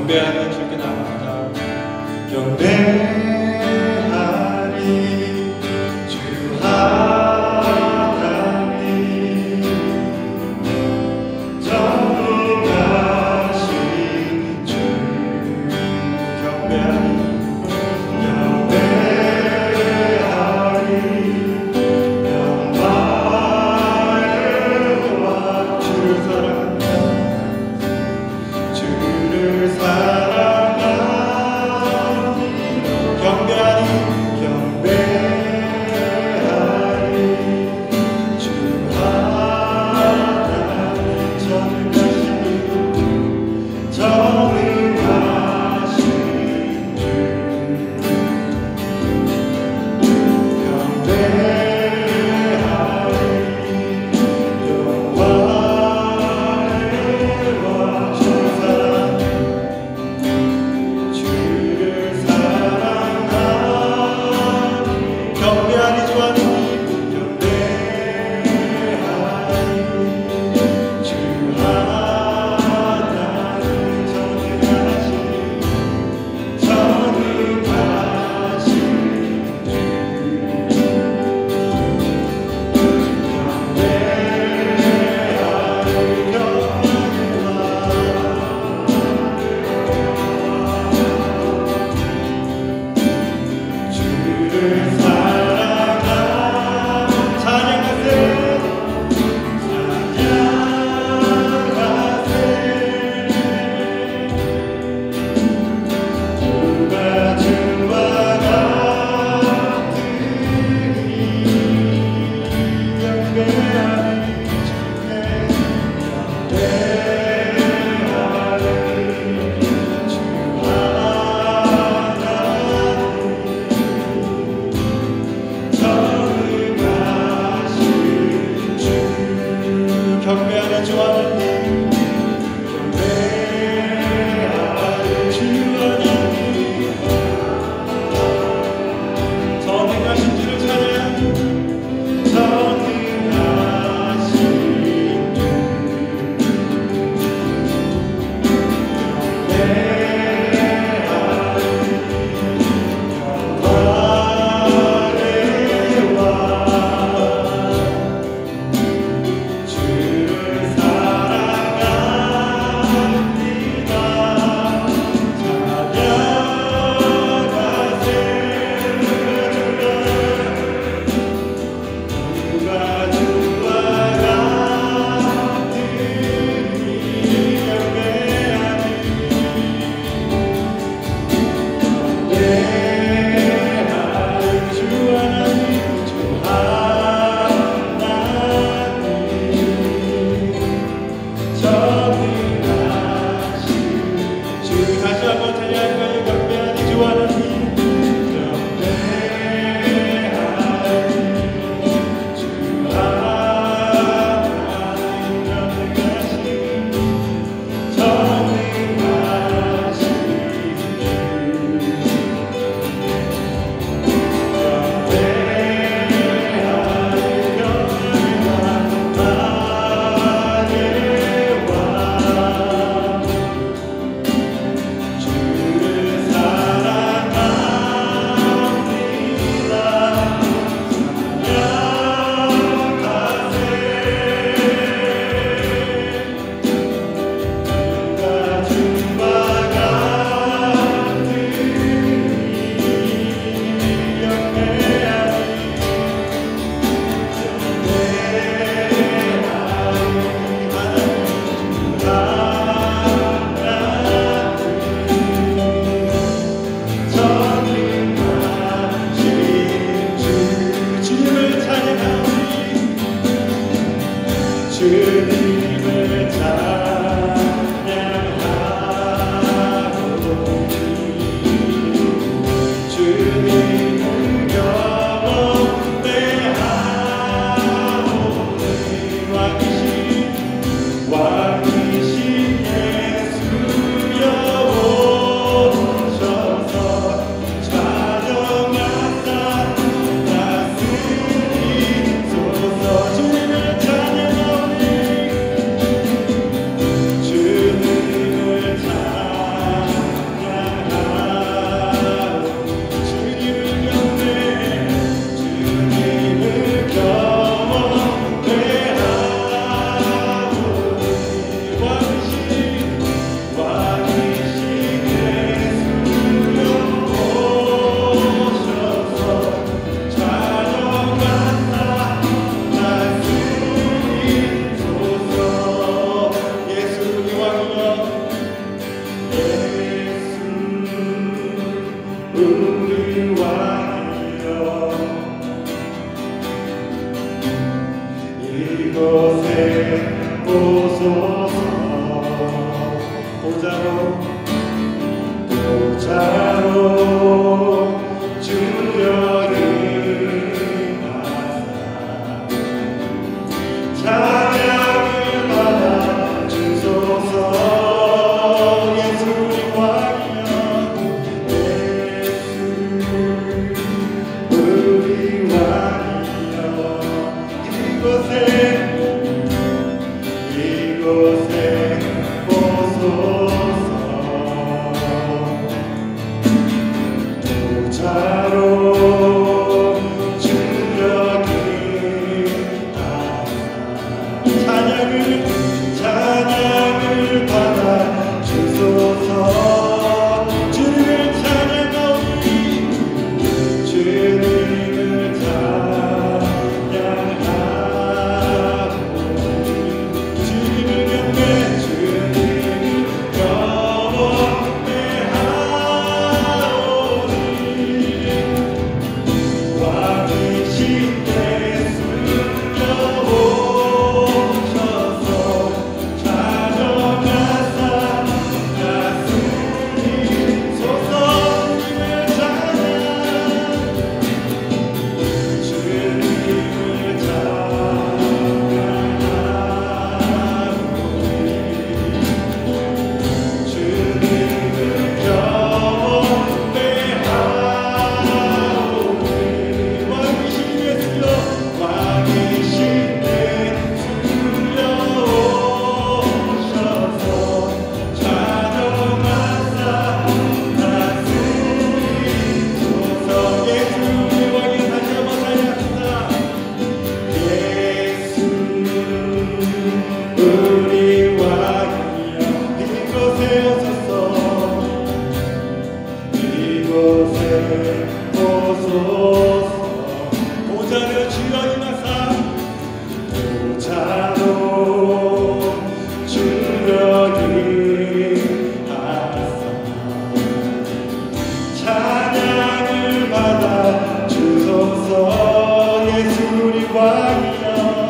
경배하는 주께 나아가 경배하리 주 하나님 전능하신 주 경배하리 전능하신 주 우리 왕이여 이곳에 오소서 보좌로 주여 임하사 찬양을 받아 주소서 예수 왕이여 예수 우리 왕이여 이곳에 오소서 보좌로 주여 임하사 찬양을 받아 주소서 주님을 찬양하오니 주님을 찬양하오니 주님을 경배 우리 왕이여 이곳에 오소서 보좌로 주여 임하사 보좌로 주여 임하사 찬양을 받아 주소서 예수 우리 왕이여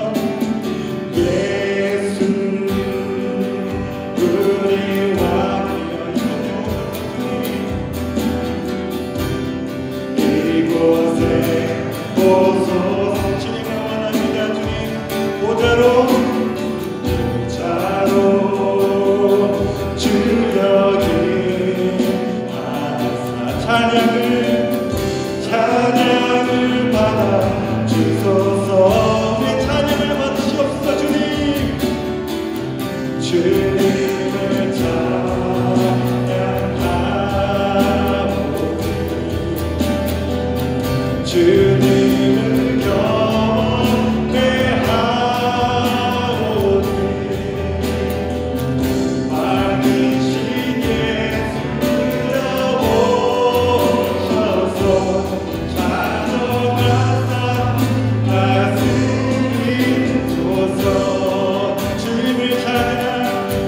오소서 주님을 원합니다 주님 보좌로 주여 임하사 찬양을 받아 주소서 우리의 찬양을 받으시옵소서 주님 주님을 찬양하오니 주님을 경배하오니 왕이신 예수여 오셔서 찾아가사 다스리소서 주님을 찬양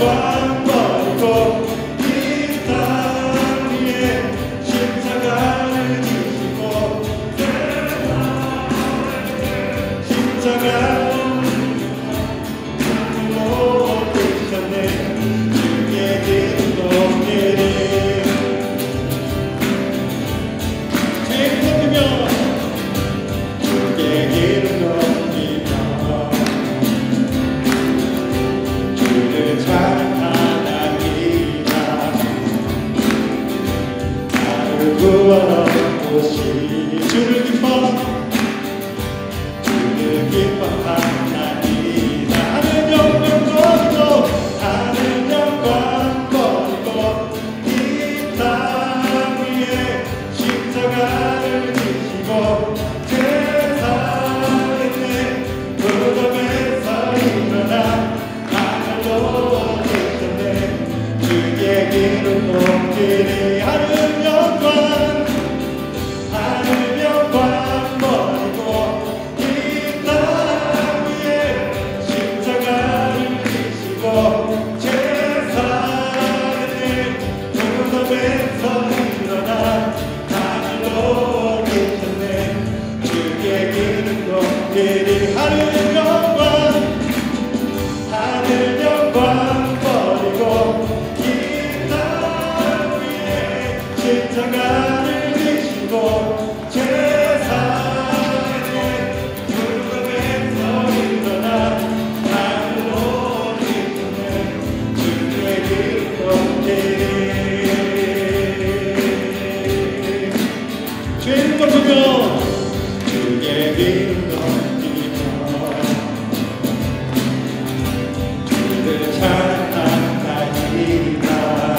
영광 버리고 이 땅 위에 십자가를 지시고 십자가를 못 드셨네. 주의 기름 높이리 주의 높이며 주의 기름 높이며 주를 찬양하나이다. 나를 구하러 오신 주를 기뻐하나이다. 하늘 영광 버리고 하늘 영광 버리고 이 땅 위에 십자가를 지시고 제사에 무덤에서 일어나 하늘로 오르셨네. 주의 기름 높이리 하늘 영광 버리고 이 땅 위에 십자가를 지시고 제사에 무덤에서 일어나 하늘로 오르셨네. 주의 기름 높이리 하늘 영광 버리고 이 땅 위에 십자가를 지시고 제사에 무덤에서 일어나 하늘로 오르셨네. 주의 기름 높이리 주의 기름 높이며 주의 기름 높이며 주를 찬양하나이다.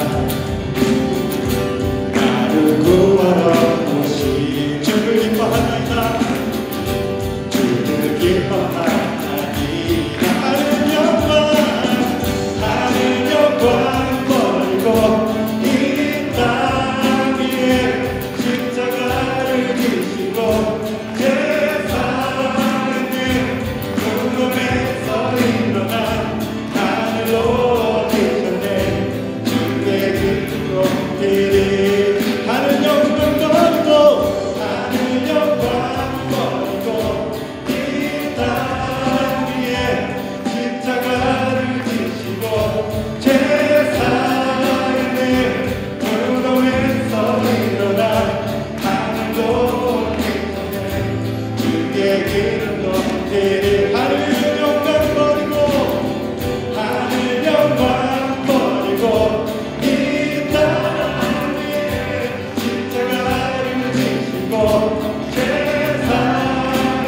나를 구하러 오신 주를 기뻐하나이다. 주를 기뻐하나이다. 하늘 영광 버리고 이 땅 위에 십자가를 지시고 제사에 무덤에서 일어나 하늘로 오르셨네. 주의 기름 높이리 하늘 영광 버리고 이 땅 위에 십자가를 지시고 제사에 무덤에서 일어나 하늘로 오르셨네. 주의 기름 높이리 하늘 영광 버리고 이 땅 위에 십자가를 지시고 제사에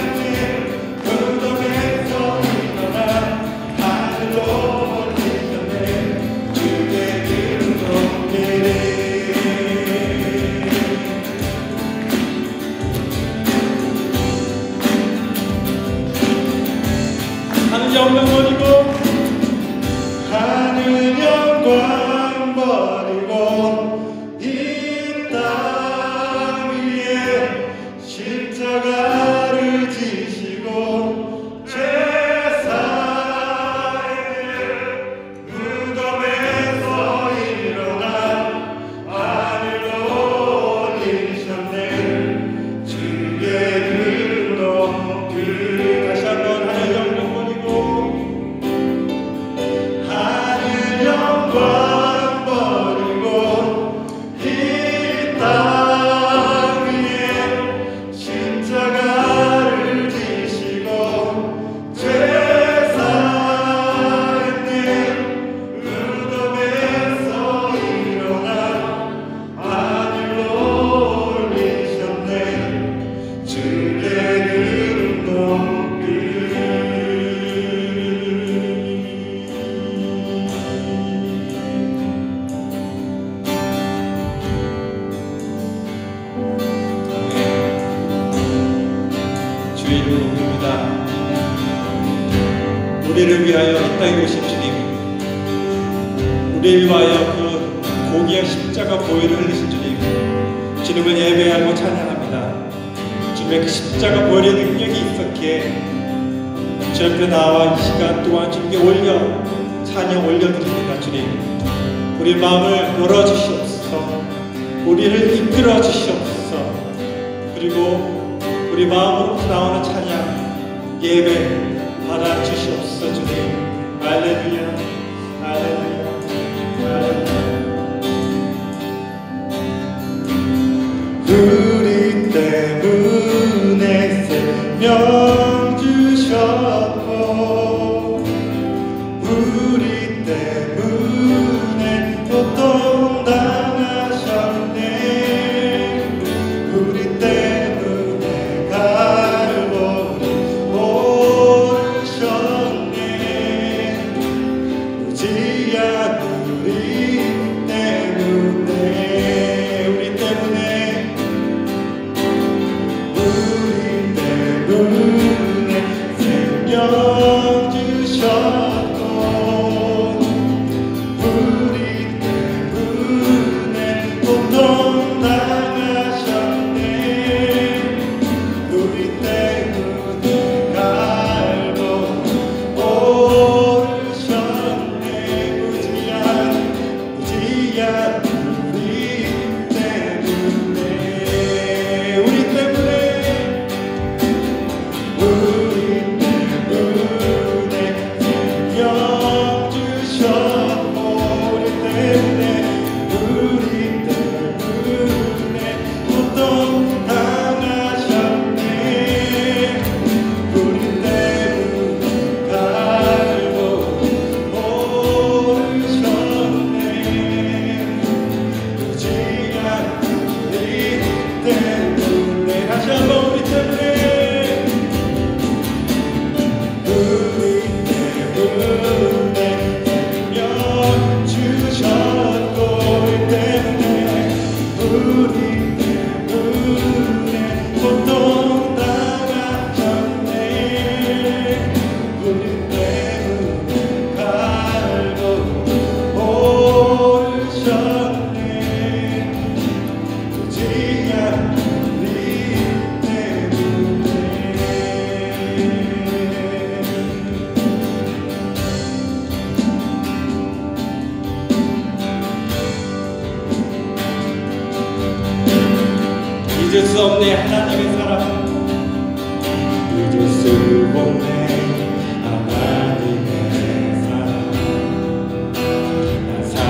무덤에서 일어나 하늘로 오르셨네. 주의 기름 높이리 하늘 영광 버리고 하늘 영광 버리고 이 땅 위에 십자가를 지시고 제사에 무덤에서 일어나 하늘로 올리셨네. 주의 기름 높이리 다시 한번 하늘 영광 버리고 하늘 영광 버리고 이 땅 위에 십자가를 지시고 제사에 무덤에서 일어나 하늘로 올리셨네. 주의 기름 높이리 주의 이름 높입니다. 우리를 위하여 이 땅에 오신 주님, 우리를 위하여 그 고귀한 십자가 보혈을 흘리신 주님, 주님을 예배하고 찬양합니다. 주님의 그 십자가 보혈의 능력이 있었기에 주 앞에 나와 이 시간 동안 주님께 올려 찬양 올려드립니다. 주님, 우리 마음을 열어주시옵소서. 우리를 이끌어 주시옵소서. 그리고 우리 마음으로 나오는 찬양 예배 받아 주시옵소서. 주님, 할렐루야, 할렐루야, 할렐루야. 우리 때문에 생명 주셨고, 우리 때문에 고통당하셨네. 우리 때문에 갈보리 오르셨네. 무지한 우리 때문에, 우리 때문에, 우리 때문에 생명 주셨고, 우리 때문에 고통당하셨네. 우리 때문에 갈보리 오르셨네. 무지한 우리 때문에, 우리 때문에, 우리 때문에 생명 주셨고, 우리 때문에, 우리 때문에 고통당하셨네. 우리 때문에 갈보리 오르셨네. 무지한 우리 때문에, 다시 한번 우리 때문에, 우리 때문에 생명 주셨고, 우리 때문에, 우리 때문에 고통당하셨네. 우리 때문에 갈보리 오르셨네. 무지한 우리 때문에. 잊을 수 없네 하나님의 사랑, 잊을 수 없네 하나님의 사랑. 나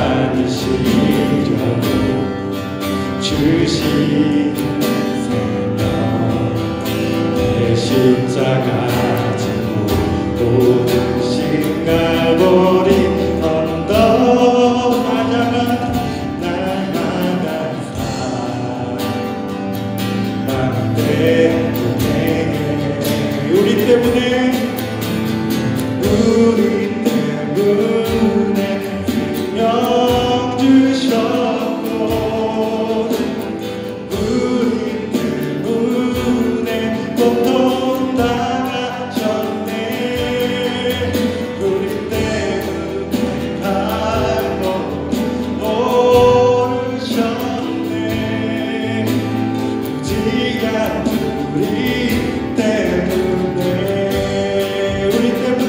살리시려고 주신 생명, 내 십자가 지고 모든 갈보리 언덕 날 향한 사랑 때문에, 우리 때문에, 우리 때문에 생명 주셨고, 우리 때문에 고통당하셨네. 우리 때문에 갈보리 오르셨네. 무지한 우리 때문에, 우리 때문에,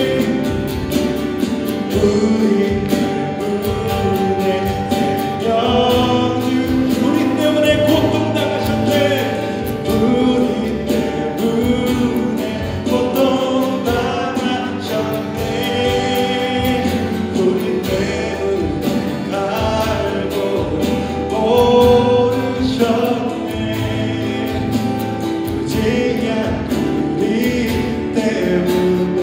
우리 때문에 생명 주, 우리 때문에 고통당하셨네. 우리 때문에 고통당하셨네. 우리 때문에 갈보리 오르셨네. 무지한 우리 때문에.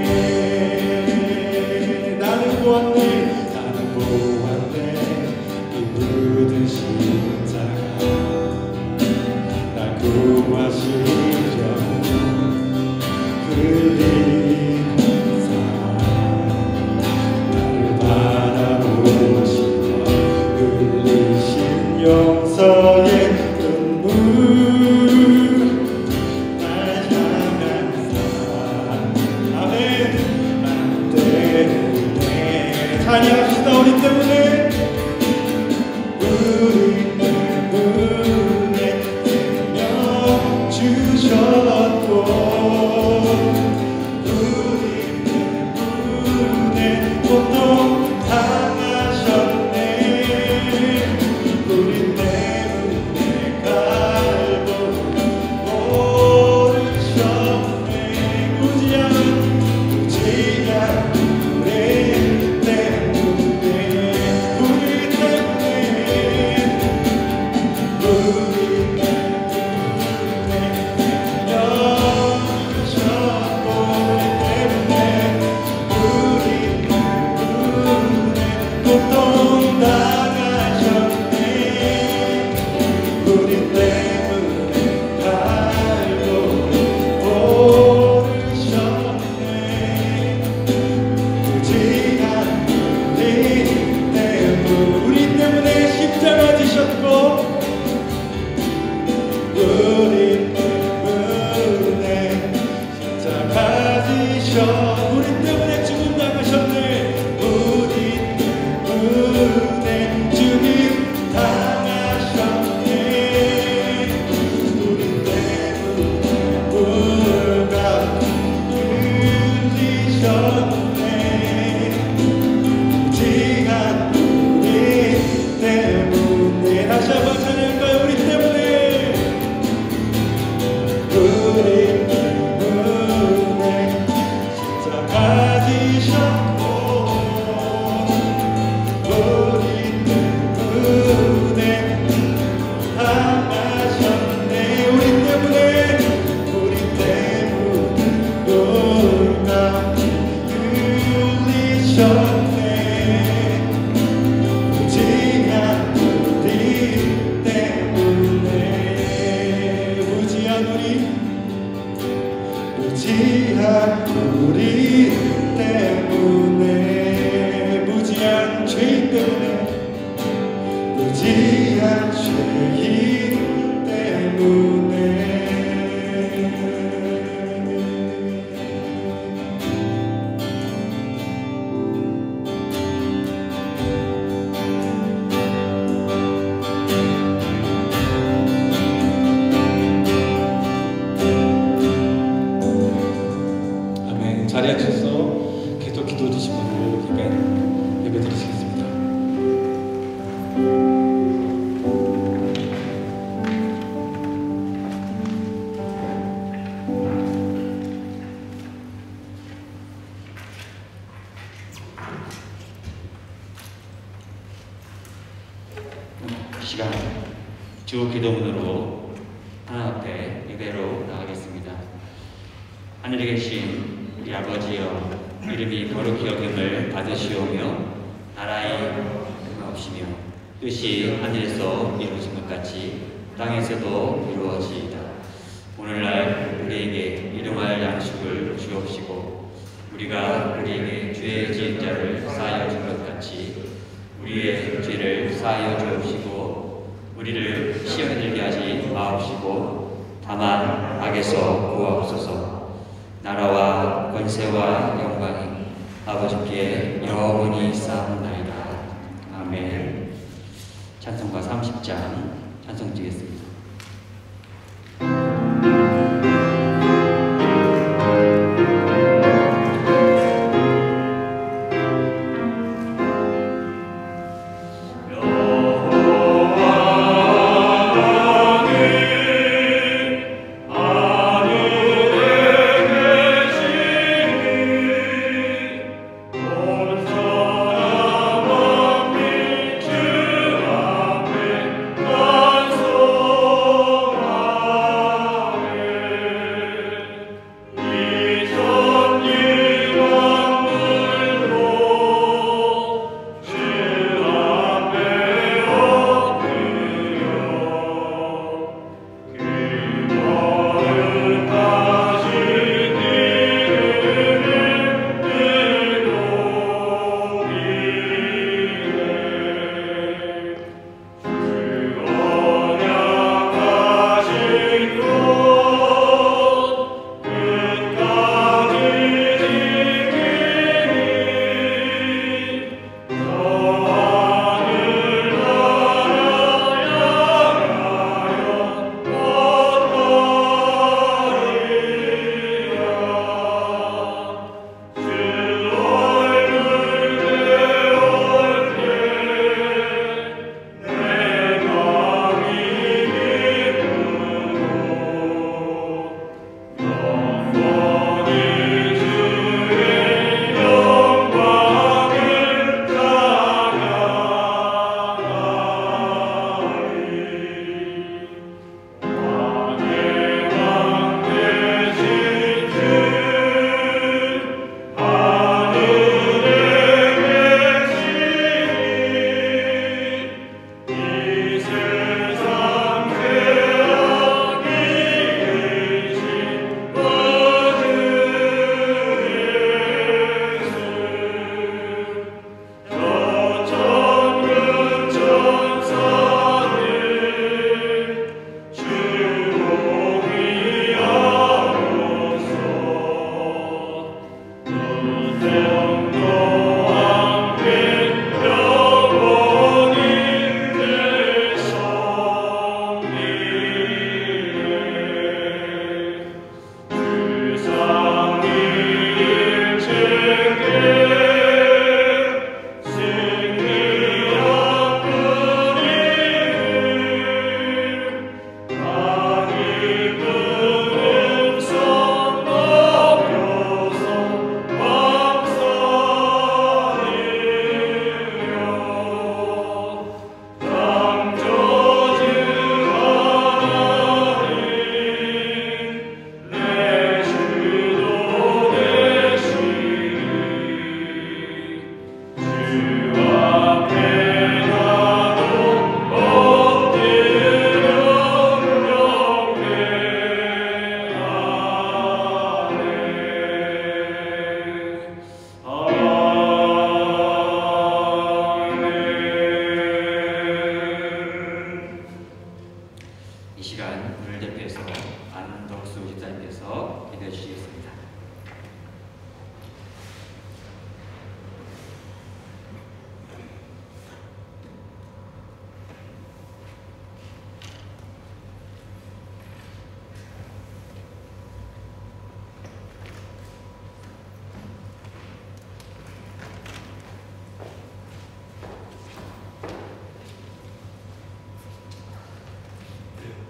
나는 보았네, 나는 보았네, 이 묻은 십자가. 날 구하시려고 흘린 사랑, 나를 바라보시며 흘리신 용서의 눈물, 날 향한 사랑. 아멘. 나 때문에 찬양합시다. 우리 때문에, 우리 때문에 생명 주셨고, 우리 때문에 때문에 무지한 죄이기 때문에 아멘. 자리에 앉으셔서 계속 기도 드시므로 예배 드리시겠습니다. 시간 주 기도문으로 하나님 앞에 예배로 나가겠습니다. 하늘에 계신 우리 아버지여, 이름이 거룩히 여김을 받으시오며 나라의 없이며 뜻이 하늘에서 이루어진 것 같이 땅에서도 이루어지이다. 오늘날 우리에게 일용할 양식을 주옵시고 우리가 우리에게 죄 지은 자를 사하여 준 것 같이 우리의 죄를 사하여 주옵시고 우리를 시험에 들게 하지 마옵시고 다만 악에서 구하옵소서. 나라와 권세와 영광이 아버지께 영원히 쌓옵나이다. 아멘. 찬송가 30장 찬송 드리겠습니다.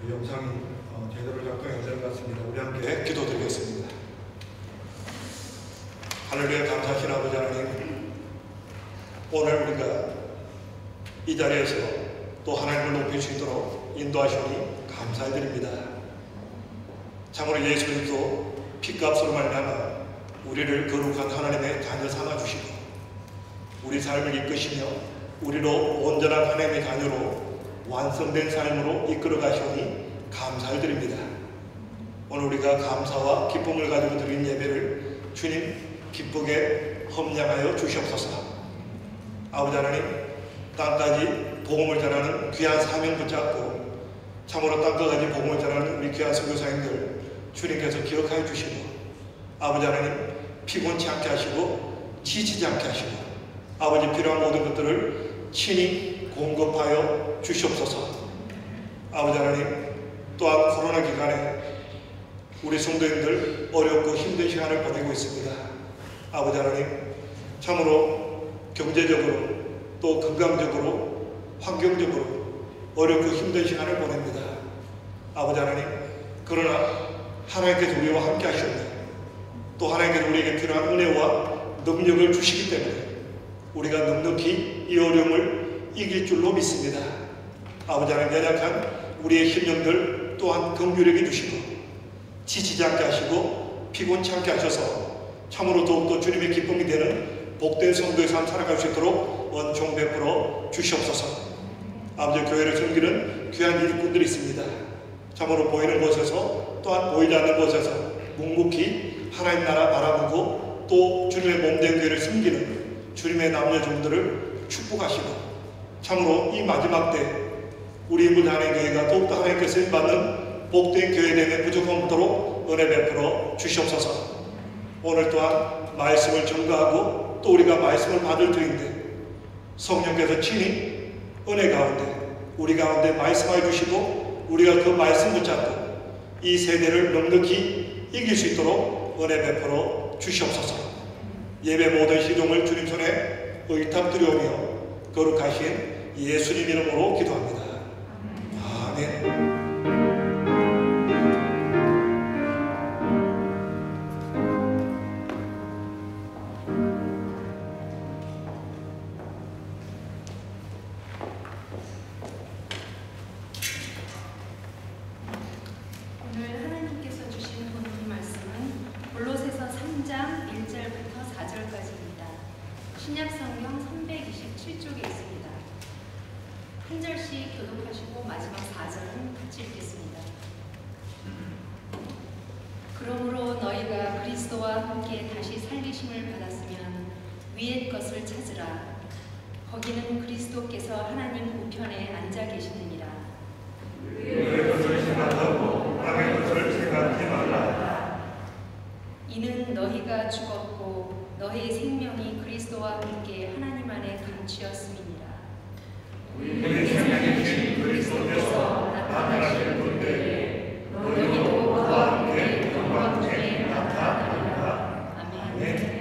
영상이 제대로 작동이 되는 것 같습니다. 우리 함께 기도드리겠습니다. 하늘에 감사하신 아버지 하나님, 오늘 우리가 이 자리에서 또 하나님을 높일 수 있도록 인도하시니 감사드립니다. 참으로 예수 그리스도 피값으로 말미암아 우리를 거룩한 하나님의 자녀 삼아주시고 우리 삶을 이끄시며 우리로 온전한 하나님의 자녀로 완성된 삶으로 이끌어 가시니 감사드립니다. 오늘 우리가 감사와 기쁨을 가지고 드린 예배를 주님 기쁘게 험량하여 주시옵소서. 아버지 하나님, 땅까지 복음을 전하는 귀한 사명 붙잡고 참으로 땅까지 복음을 전하는 우리 귀한 선교사님들 주님께서 기억하여 주시고 아버지 하나님, 피곤치 않게 하시고 지치지 않게 하시고 아버지 필요한 모든 것들을 친히 공급하여 주시옵소서. 아버지 하나님, 또한 코로나 기간에 우리 성도님들 어렵고 힘든 시간을 보내고 있습니다. 아버지 하나님, 참으로 경제적으로 또 건강적으로 환경적으로 어렵고 힘든 시간을 보냅니다. 아버지 하나님, 그러나 하나님께서 우리와 함께 하셨네. 또 하나님께서 우리에게 필요한 은혜와 능력을 주시기 때문에 우리가 넉넉히 이 어려움을 이길 줄로 믿습니다. 아버지 하나님, 연약한 우리의 심령들 또한 긍휼하게 주시고 지치지 않게 하시고 피곤치 않게 하셔서 참으로 더욱더 주님의 기쁨이 되는 복된 성도의 삶 살아갈 수 있도록 은총 베풀어 주시옵소서. 아버지, 교회를 섬기는 귀한 일꾼들이 있습니다. 참으로 보이는 곳에서 또한 보이지 않는 곳에서 묵묵히 하나님 나라 바라보고 또 주님의 몸된 교회를 섬기는 주님의 남녀 종들을 축복하시고 참으로 이 마지막 때 우리 인물 하나님 교회가 더욱더 하나님께 쓰임받는 복된 교회됨에 부족함 없도록 은혜 베풀어 주시옵소서. 오늘 또한 말씀을 전가하고 또 우리가 말씀을 받을 터인데 성령께서 친히 은혜 가운데 우리 가운데 말씀하여 주시고 우리가 그 말씀 붙잡고 이 세대를 넉넉히 이길 수 있도록 은혜 베풀어 주시옵소서. 예배 모든 시종을 주님 손에 의탁드려오며 거룩하신 예수님 이름으로 기도합니다. 아멘. 신약성경 327쪽에 있습니다. 한 절씩 교독하시고 마지막 4절은 같이 읽겠습니다. 그러므로 너희가 그리스도와 함께 다시 살리심을 받았으면 위의 것을 찾으라. 거기는 그리스도께서 하나님 우편에 앉아 계시느니라. 위의 것을 생각하고 땅의 것을 생각하지 말라. 이는 너희가 죽었고 너희의 생명이 그리스도와 함께 하나님 안에 감추었음이니라. 우리의 생명이신 그리스도께서 나타나실 그때에 너희도 그와 함께 영광 중에 나타나리라. 아멘.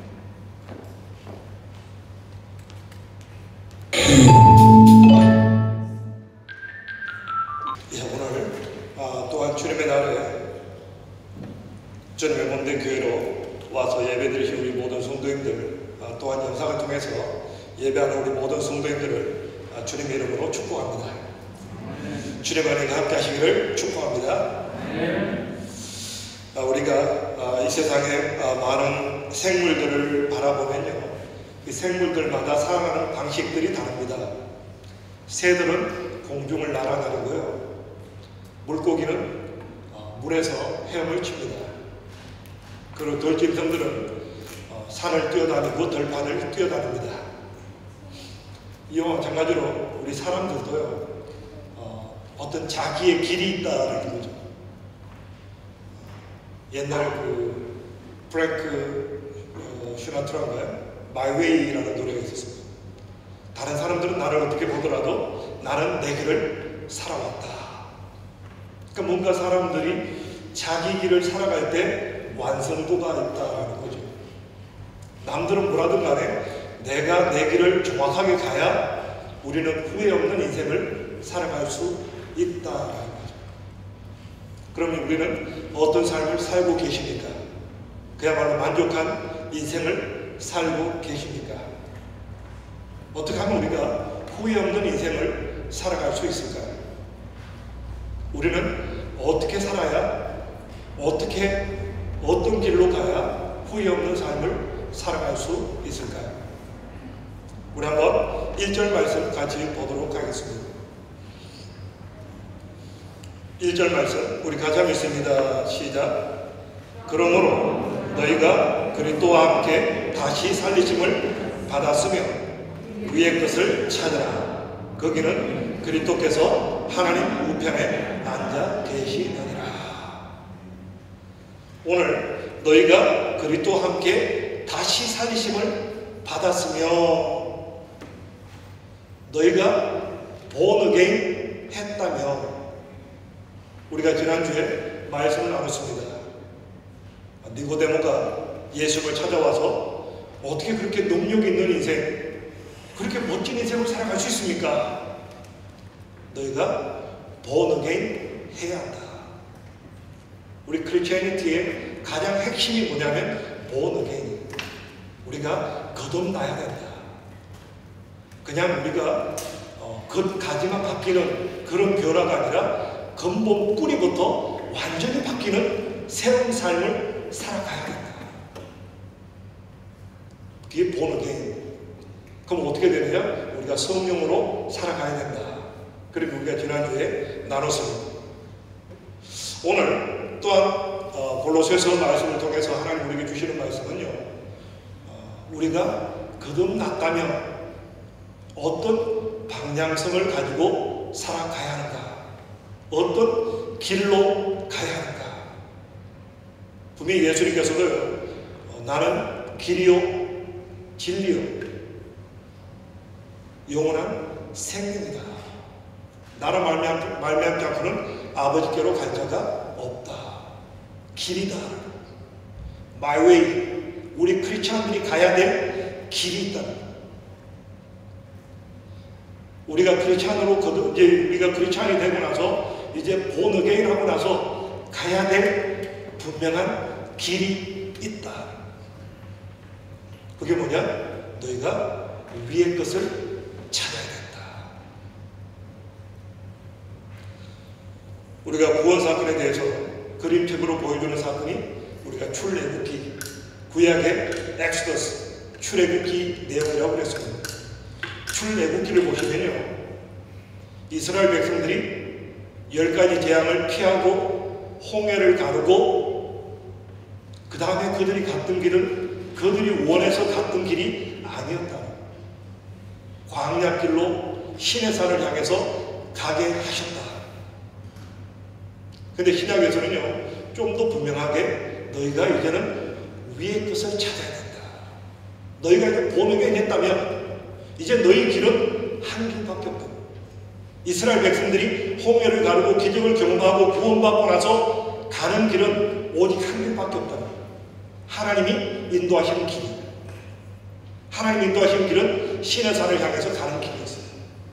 오늘 또한 주님의 날에 주님의 몸된 교회로 와서 예배드리신 우리 모든 성도님들 또한 영상을 통해서 예배하는 우리 모든 성도님들을 주님의 이름으로 축복합니다. 주님 안에 함께 하시기를 축복합니다. 우리가 이 세상에 많은 생물들을 바라보면요, 이 생물들마다 살아가는 방식들이 다릅니다. 새들은 공중을 날아다니고요, 물고기는 물에서 헤엄을 칩니다. 그리고 돌짐승들은 산을 뛰어다니고 들판을 뛰어다닙니다. 이와 마찬가지로 우리 사람들도요, 어떤 자기의 길이 있다라는 거죠. 옛날 그 프랭크 슈나트라인가요? 마이 웨이라는 노래가 있었습니다. 다른 사람들은 나를 어떻게 보더라도 나는 내 길을 살아왔다. 그러니까 뭔가 사람들이 자기 길을 살아갈 때 완성도가 있다라는 거죠. 남들은 뭐라든 간에 내가 내 길을 정확하게 가야 우리는 후회 없는 인생을 살아갈 수 있다라는 거죠. 그러면 우리는 어떤 삶을 살고 계십니까? 그야말로 만족한 인생을 살고 계십니까? 어떻게 하면 우리가 후회 없는 인생을 살아갈 수 있을까요? 우리는 어떻게 살아야, 어떤 길로 가야 후회 없는 삶을 살아갈 수 있을까요? 우리 한번 1절 말씀 같이 보도록 하겠습니다. 1절 말씀 우리 같이 읽습니다. 시작. 그러므로 너희가 그리스도와 함께 다시 살리심을 받았으며 위의 것을 찾으라. 거기는 그리스도께서 하나님 우편에 앉아 계시느니라. 오늘 너희가 그리스도와 함께 다시 살리심을 받았으며, 너희가 born again 했다며, 우리가 지난주에 말씀을 나눴습니다. 니고데모가 예수를 찾아와서 어떻게 그렇게 능력 있는 인생, 그렇게 멋진 인생을 살아갈 수 있습니까? 너희가 born again 해야 한다. 우리 크리스티애니티의 가장 핵심이 뭐냐면 born again. 우리가 거듭나야 된다. 그냥 우리가 겉가지만 바뀌는 그런 변화가 아니라 근본 뿌리부터 완전히 바뀌는 새로운 삶을 살아가야 된다. 그게 born again. 그럼 어떻게 되느냐? 우리가 성령으로 살아가야 된다. 그리고 우리가 지난주에 나눴습니다. 오늘 또한 골로새서 말씀을 통해서 하나님 우리에게 주시는 말씀은요, 우리가 거듭났다면 어떤 방향성을 가지고 살아가야 하는가, 어떤 길로 가야 하는가. 분명히 예수님께서도 나는 길이요 진리요 영원한 생명이다. 나로 말미암지 않고는 아버지께로 갈 자가 없다. 길이다. My way. 우리 크리스찬들이 가야 될 길이 있다. 우리가 크리스찬으로 이제 우리가 크리스찬이 되고 나서 이제 born again 하고 나서 가야 될 분명한 길이 있다. 그게 뭐냐? 너희가 위의 것을 찾아야 된다. 우리가 구원 사건에 대해서 그림책으로 보여주는 사건이 우리가 출애굽기, 구약의 엑소더스, 출애굽기 내용이라고 그랬습니다. 출애굽기를 보시면요, 이스라엘 백성들이 10가지 재앙을 피하고 홍해를 가르고 그 다음에 그들이 갔던 길은 그들이 원해서 갔던 길이 아니었다. 광야길로 신의 산을 향해서 가게 하셨다. 근데 신약에서는요, 좀 더 분명하게 너희가 이제는 위의 것을 찾아야 된다. 너희가 이제 born again 했다면 이제 너희 길은 한 길밖에 없다. 이스라엘 백성들이 홍해를 가르고 기적을 경험하고 구원받고 나서 가는 길은 오직 한 길밖에 없다. 하나님이 인도하시는 길이다. 하나님이 인도하시는 길은 신의 산을 향해서 가는 길이었어요.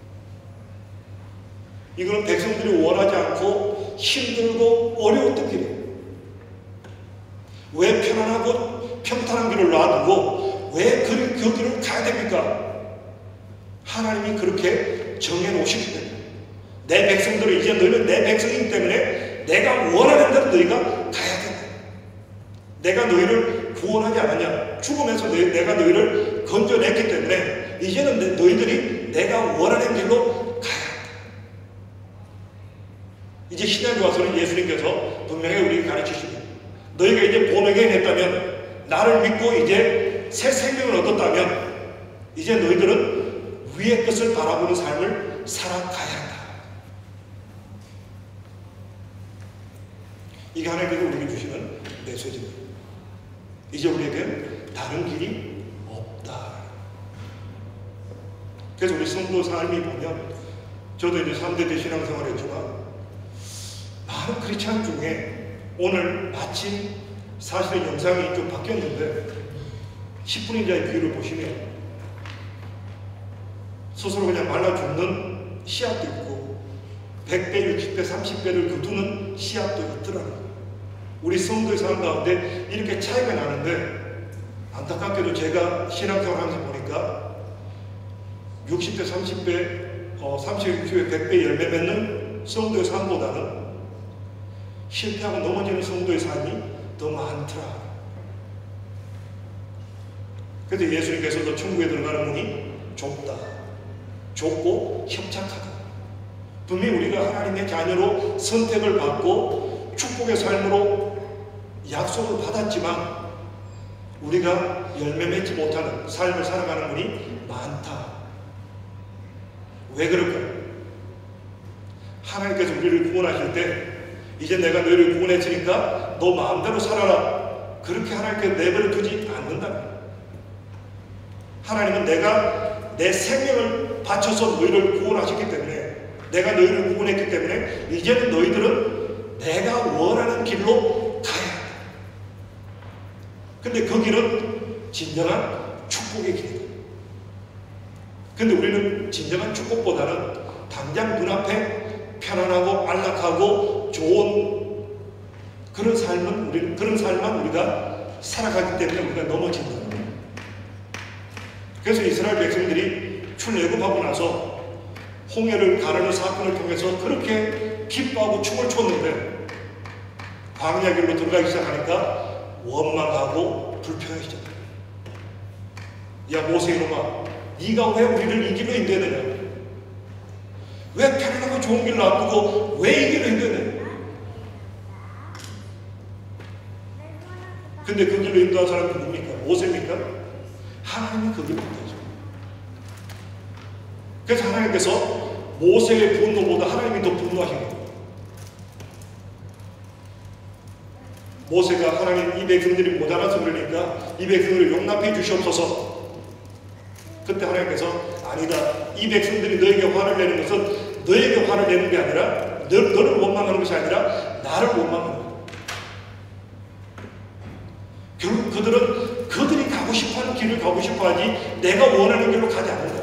이거는 백성들이 원하지 않고 힘들고 어려웠던 길이에요. 왜 편안하고 평탄한 길을 놔두고 왜 그 길을 가야 됩니까? 하나님이 그렇게 정해놓으셨기 때문에, 내 백성들은 이제 너희는 내 백성이기 때문에 내가 원하는 대로 너희가 가야 된다. 내가 너희를 구원하지 않았냐? 죽음에서 내가 너희를 건져냈기 때문에 이제는 너희들이 내가 원하는 길로 가야 한다. 이제 신약에 와서는 예수님께서 분명히 우리에게 가르치십니다. 너희가 이제 born again 했다면, 나를 믿고 이제 새 생명을 얻었다면 이제 너희들은 위의 것을 바라보는 삶을 살아가야 한다. 이게 하나님께서 우리에게 주시는 메시지입니다. 이제 우리에게는 다른 길이 없다. 그래서 우리 성도 삶이 보면, 저도 이제 3대 신앙생활을 했지만 많은 크리스찬 중에 오늘 마침 사실은 영상이 좀 바뀌었는데 10분 이자의 비유를 보시면 스스로 그냥 말라 죽는 씨앗도 있고 100배, 60배, 30배를 거두는 씨앗도 있더라고요. 우리 성도의 삶 가운데 이렇게 차이가 나는데, 안타깝게도 제가 신앙생활 하면서 보니까 60대, 30배, 30배, 100배 열매 맺는 성도의 삶보다는 실패하고 넘어지는 성도의 삶이 더 많더라. 그래서 예수님께서도 천국에 들어가는 문이 좁다, 좁고 협착하다. 분명히 우리가 하나님의 자녀로 선택을 받고 축복의 삶으로 약속을 받았지만 우리가 열매 맺지 못하는 삶을 살아가는 분이 많다. 왜 그럴까요? 하나님께서 우리를 구원하실 때 이제 내가 너희를 구원했으니까 너 마음대로 살아라, 그렇게 하나님께서 내버려 두지 않는다. 하나님은 내가 내 생명을 바쳐서 너희를 구원하셨기 때문에, 내가 너희를 구원했기 때문에 이제는 너희들은 내가 원하는 길로 가야 한다. 근데 그 길은 진정한 축복의 길이다. 근데 우리는 진정한 축복보다는 당장 눈앞에 편안하고 안락하고 좋은 그런 삶만 우리가 살아가기 때문에 우리가 넘어진다. 그래서 이스라엘 백성들이 출애굽하고 나서 홍해를 가르는 사건을 통해서 그렇게 기뻐하고 춤을 췄는데, 광야 길로 들어가기 시작하니까 원망하고 불평해지잖아. 야 모세 이놈아, 네가 왜 우리를 이 길로 인도했느냐? 왜 편안하고 좋은 길로 놔두고 왜 이 길로 인도했느냐? 근데 그 길로 인도한 사람이 누굽니까? 모세입니까? 하나님이 그 길로 인도하죠. 그래서 하나님께서 모세의 분노보다 하나님이 더 분노하신 거예요. 모세가 하나님 이 백성들이 못 알아서 그러니까 이 백성들을 용납해 주시옵소서. 그때 하나님께서 아니다, 이 백성들이 너에게 화를 내는 것은 너에게 화를 내는 게 아니라 너를 원망하는 것이 아니라 나를 원망하는 거야. 결국 그들은 그들이 가고 싶어하는 길을 가고 싶어하지 내가 원하는 길로 가지 않는다.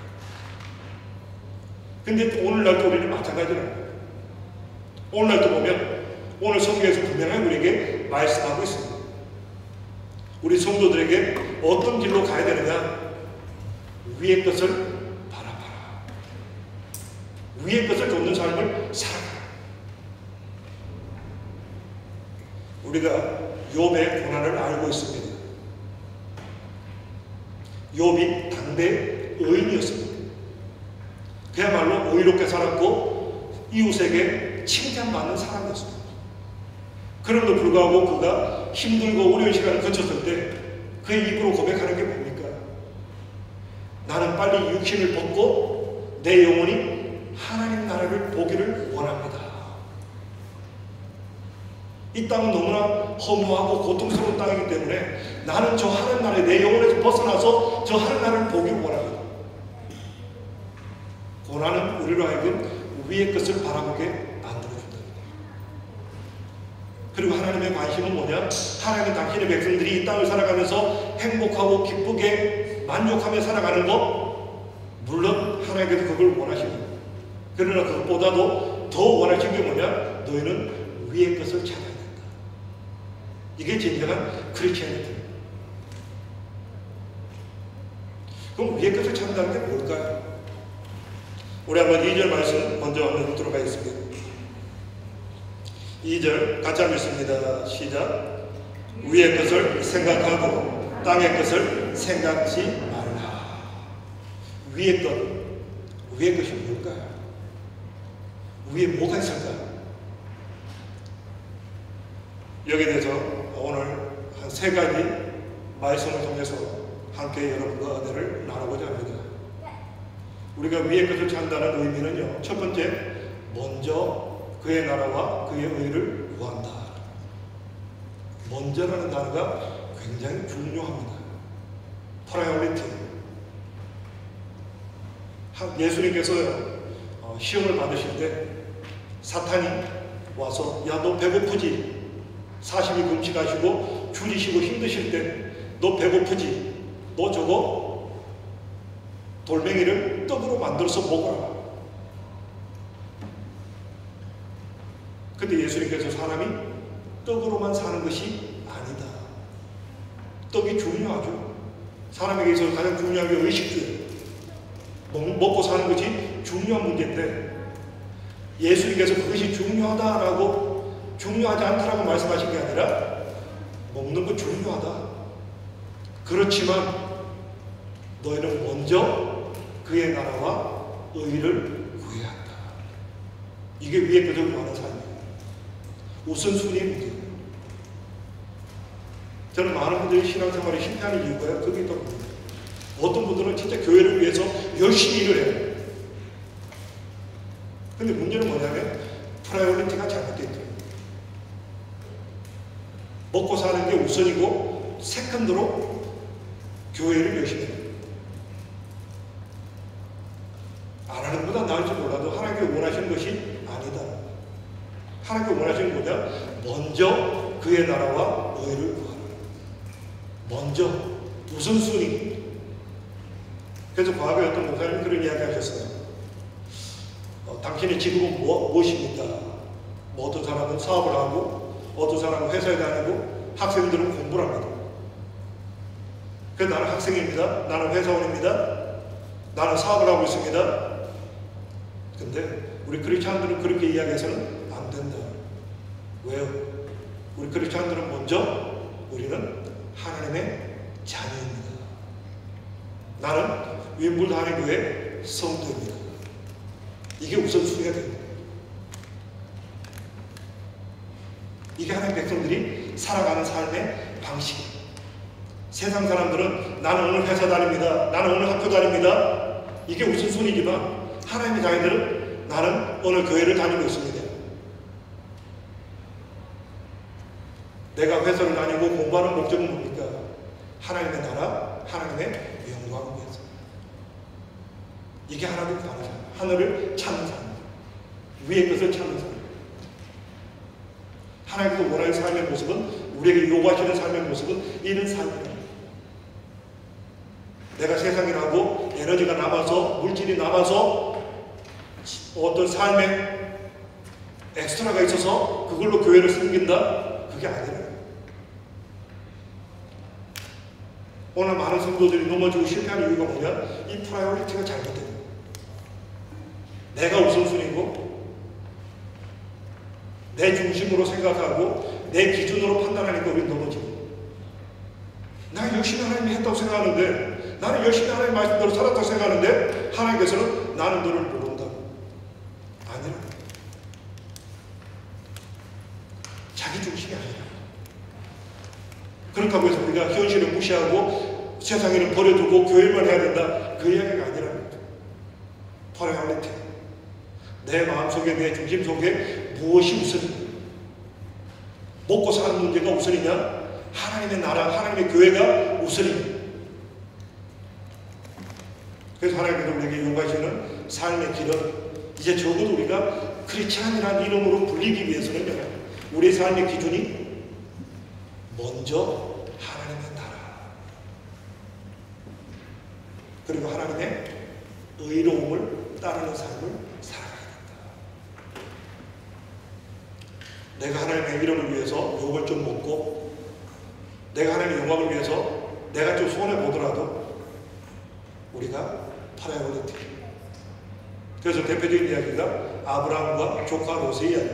근데 오늘날도 우리는 마찬가지로, 오늘날도 보면 오늘 성경에서 분명하게 우리에게 말씀하고 있습니다. 우리 성도들에게 어떤 길로 가야 되느냐? 위의 것을 바라봐라. 위의 것을 쫓는 삶을 살아가라. 우리가 욥의 고난을 알고 있습니다. 욥이 당대 의인이었습니다. 그야말로 의롭게 살았고 이웃에게 칭찬받는 사람이었습니다. 그럼에도 불구하고 그가 힘들고 어려운 시간을 거쳤을 때 그의 입으로 고백하는 게 뭡니까? 나는 빨리 육신을 벗고 내 영혼이 하나님 나라를 보기를 원합니다. 이 땅은 너무나 허무하고 고통스러운 땅이기 때문에 나는 저 하늘 나라에 내 영혼에서 벗어나서 저 하늘 나라를 보기를 원합니다. 고난은 우리로 하여금 위의 것을 바라보게 만들어준다. 그리고 하나님의 관심은 뭐냐? 하나님은 당신의 백성들이 이 땅을 살아가면서 행복하고 기쁘게 만족하며 살아가는 것, 물론 하나님께서 그걸 원하시고, 그러나 그것보다도 더 원하신 게 뭐냐? 너희는 위의 것을 찾아야 된다. 이게 진정한 크리스천입니다. 그럼 위의 것을 찾는다는 게 뭘까요? 우리 한번 2절 말씀 먼저 한번 읽도록 하겠습니다. 2절 같이 한번 읽습니다. 시작. 위의 것을 생각하고 땅의 것을 생각지 말라. 위의 것, 위의 것이 뭘까요? 위에 뭐가 있을까요? 여기에 대해서 오늘 한 3가지 말씀을 통해서 함께 여러분과 은혜를 나누고자 합니다. 우리가 위의 것을 찾는다는 의미는요, 첫 번째, 먼저 그의 나라와 그의 의를 구한다. 먼저라는 단어가 굉장히 중요합니다. 프라이어리티. 예수님께서 시험을 받으실 때 사탄이 와서 야 너 배고프지? 40일 금식하시고 줄이시고 힘드실 때 너 배고프지? 너 저거 돌멩이를 떡으로 만들어서 먹어라. 근데 예수님께서 사람이 떡으로만 사는 것이 아니다. 떡이 중요하죠. 사람에게 있어서 가장 중요한 게 의식주예요. 먹고 사는 것이 중요한 문제인데 예수님께서 그것이 중요하다라고 중요하지 않다라고 말씀하신 게 아니라 먹는 거 중요하다. 그렇지만 너희는 먼저 그의 나라와 의를 구해야 한다. 이게 위에 그들 구하는 삶이에요. 우선순위의 문제예요. 저는 많은 분들이 신앙생활에 실패하는 이유가 그게 또 어떤 분들은 진짜 교회를 위해서 열심히 일을 해요. 근데 문제는 뭐냐면 프라이어리티가 잘못되어 있더라고요. 먹고 사는 게 우선이고 세컨드로 교회를 열심히 해요. 안 하는 것보다 나을지 몰라도 하나님께 원하시는 것이 아니다. 하나님께 원하시는 뭐냐? 먼저 그의 나라와 의를 구하라. 먼저 우선순위. 그래서 과거에 어떤 목사님이 그런 이야기 하셨어요. 당신의 직업은 무엇입니까? 뭐 어떤 사람은 사업을 하고 어떤 사람은 회사에 다니고 학생들은 공부를 합니다. 그래서 나는 학생입니다. 나는 회사원입니다. 나는 사업을 하고 있습니다. 근데 우리 크리스찬들은 그렇게 이야기해서는 안 된다. 왜요? 우리 크리스찬들은 먼저 우리는 하나님의 자녀입니다. 나는 윈블드하는 교회 성도입니다. 이게 우선순위가 됩니다. 이게 하나님 백성들이 살아가는 삶의 방식이에요. 세상 사람들은 나는 오늘 회사 다닙니다. 나는 오늘 학교 다닙니다. 이게 우선순위지만 하나님의 자녀들은 나는 오늘 교회를 다니고 있습니다. 내가 회사를 다니고 공부하는 목적은 뭡니까? 하나님의 나라, 하나님의 영광을 위해서. 이게 하나님의 나라잖아요. 하늘을 찾는 삶, 위의 것을 찾는 삶. 하나님께서 원하는 삶의 모습은, 우리에게 요구하시는 삶의 모습은 이런 삶이에요. 내가 세상이라고 에너지가 남아서, 물질이 남아서 어떤 삶에 엑스트라가 있어서 그걸로 교회를 섬긴다? 그게 아니라 오늘 많은 성도들이 넘어지고 실패하는 이유가 뭐냐? 이 프라이어리티가 잘못된 거예요. 내가 우선순위고 내 중심으로 생각하고 내 기준으로 판단하니까 우리는 넘어지고, 나 열심히 하나님이 했다고 생각하는데, 나는 열심히 하나님 말씀대로 살았다고 생각하는데 하나님께서는 나는 너를 모른다고. 아니라 자기 중심이 아니라. 그렇다고 해서 우리가 현실을 무시하고 세상에는 버려두고 교회만 해야 된다, 그 이야기가 아니라 프라이어리티. 내 마음속에, 내 중심 속에 무엇이 우선이냐? 먹고 사는 문제가 우선이냐? 하나님의 나라, 하나님의 교회가 우선이냐? 그래서 하나님께서 우리에게 요구하시는 삶의 길은, 이제 적어도 우리가 크리스찬이라는 이름으로 불리기 위해서는요, 우리의 삶의 기준이 먼저 하나님의 나라, 그리고 하나님의 의로움을 따르는 삶을 살아가야 된다. 내가 하나님의 이름을 위해서 욕을 좀 먹고, 내가 하나님의 영광을 위해서 내가 좀 손해보더라도 우리가 프라이어리티. 그래서 대표적인 이야기가 아브라함과 조카 롯의 이야기.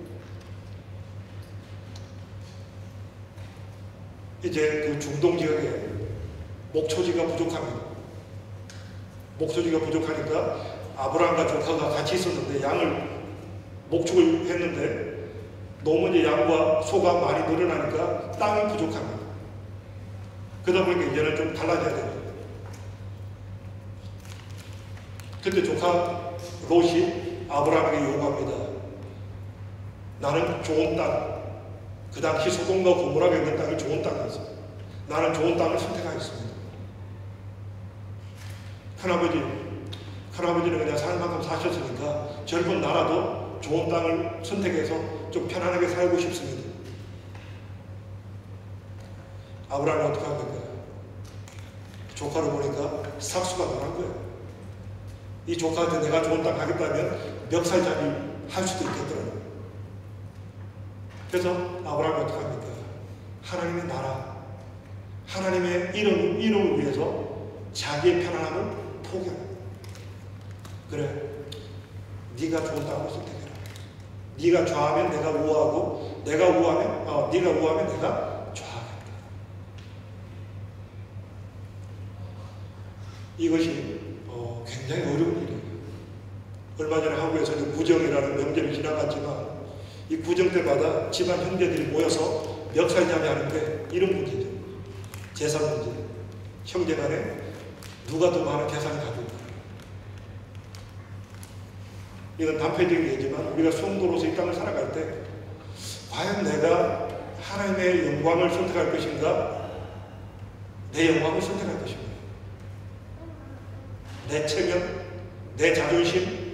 이제 그 중동 지역에 목초지가 부족합니다. 목초지가 부족하니까 아브라함과 조카가 같이 있었는데 양을 목축을 했는데 너무 이제 양과 소가 많이 늘어나니까 땅이 부족합니다. 그러다 보니까 이제는 좀 달라져야 됩니다. 그때 조카 롯이 아브라함에게 요구합니다. 나는 좋은 땅, 그 당시 소돔과 고모라가 있는 땅이 좋은 땅이었어요. 나는 좋은 땅을 선택하겠습니다. 큰아버지는 그냥 살 만큼 사셨으니까 젊은 나라도 좋은 땅을 선택해서 좀 편안하게 살고 싶습니다. 아브라함이 어떻게 합니까? 조카를 보니까 삭수가 나간 거예요. 이 조카한테 내가 좋은 땅 가겠다면 멱살잡이 할 수도 있겠더라고요. 그래서 아브라함이 어떻게 합니까? 하나님의 나라, 하나님의 이름을 위해서 자기의 편안함을 포기합니다. 그래, 네가 좋은 땅을 선택해라. 네가 좌하면 내가 우하고, 네가 우하면 내가 좌하겠다. 이것이 굉장히 어려운 일이에요. 얼마 전에 한국에서 구정이라는 명절이 지나갔지만 이 구정 때마다 집안 형제들이 모여서 멱살잡이 하는데 이런 문제죠. 재산 문제. 형제간에 누가 더 많은 재산을 가지고 있다. 이건 단편적인 얘기지만 우리가 성도로서 이 땅을 살아갈 때 과연 내가 하나님의 영광을 선택할 것인가, 내 영광을 선택할 것인가, 내 체면, 내 자존심,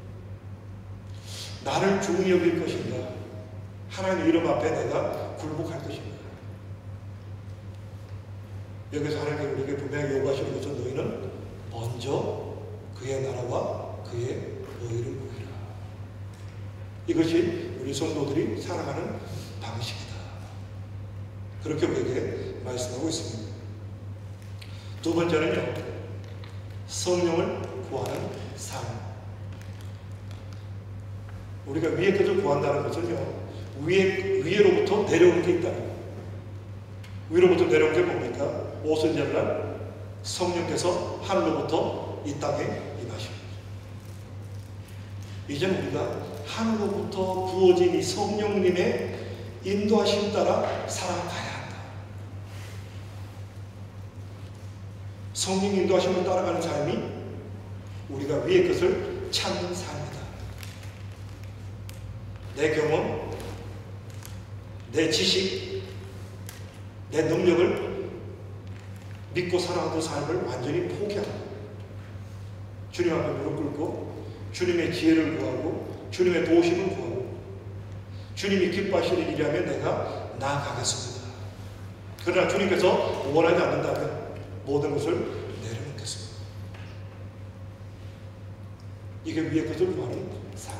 나를 중히 여길 것인가, 하나님의 이름 앞에 내가 굴복할 것인가. 여기서 하나님께 우리에게 분명히 요구하시는 것은 너희는 먼저 그의 나라와 그의 의를 구해라. 이것이 우리 성도들이 살아가는 방식이다. 그렇게 우리에게 말씀하고 있습니다. 두 번째는요, 성령을 구하는 삶. 우리가 위의 것을 구한다는 것은요, 위에로부터 내려오는 게 있다는 거예요. 위로부터 내려온 게 뭡니까? 오순절날 성령께서 하늘로부터 이 땅에 임하십니다. 이제는 우리가 하늘로부터 부어진 이 성령님의 인도하심 따라 살아가야 한다. 성령 인도하심을 따라가는 삶이 우리가 위의 것을 찾는 삶이다. 내 경험, 내 지식, 내 능력을 믿고 살아가는 삶을 완전히 포기한다. 주님 앞에 무릎 꿇고 주님의 지혜를 구하고 주님의 도우심을 구하고 주님이 기뻐하시는 일이라면 내가 나아가겠습니다. 그러나 주님께서 원하지 않는다면 모든 것을 내려놓겠습니다. 이게 위의 것을 구하는 삶.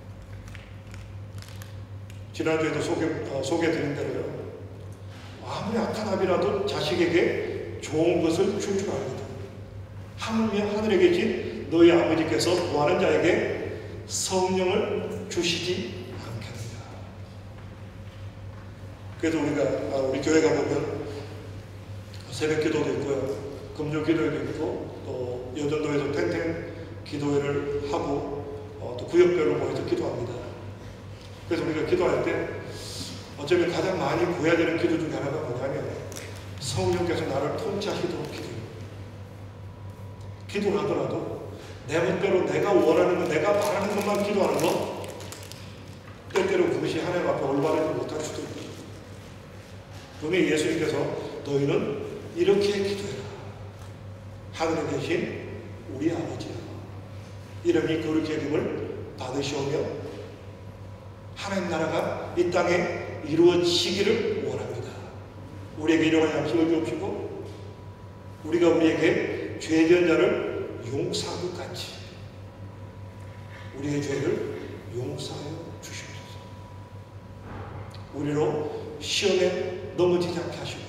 지난주에도 소개해드린 대로요, 아무리 악한 아비라도 자식에게 좋은 것을 줄 줄 압니다. 하물며 하늘에 계신 너희 아버지께서 구하는 자에게 성령을 주시지 않겠느냐. 그래서 우리 교회 가보면 새벽 기도도 있고요, 금요 기도회도 있고, 또 여전도에서 탱탱 기도회를 하고, 또 구역별로 모여서 기도합니다. 그래서 우리가 기도할 때 어쩌면 가장 많이 구해야 되는 기도 중에 하나가 뭐냐면 성령께서 나를 통치하시도록 기도해요. 기도를 하더라도 내 멋대로 내가 원하는 것, 내가 바라는 것만 기도하는 것, 때때로 그것이 하나님 앞에 올바르지 못할 수도 있다. 분명히 예수님께서 너희는 이렇게 기도해라. 하늘에 계신 우리 아버지야, 이름이 거룩히 여김을 받으시오며 하나님 나라가 이 땅에 이루어지기를 원합니다. 우리에게 일용할 양식을 주옵시고 우리가 우리에게 죄지은 자를 용서한 것 같이 우리의 죄를 용서하여 주시옵소서. 우리로 시험에 넘어지지 않게 하시고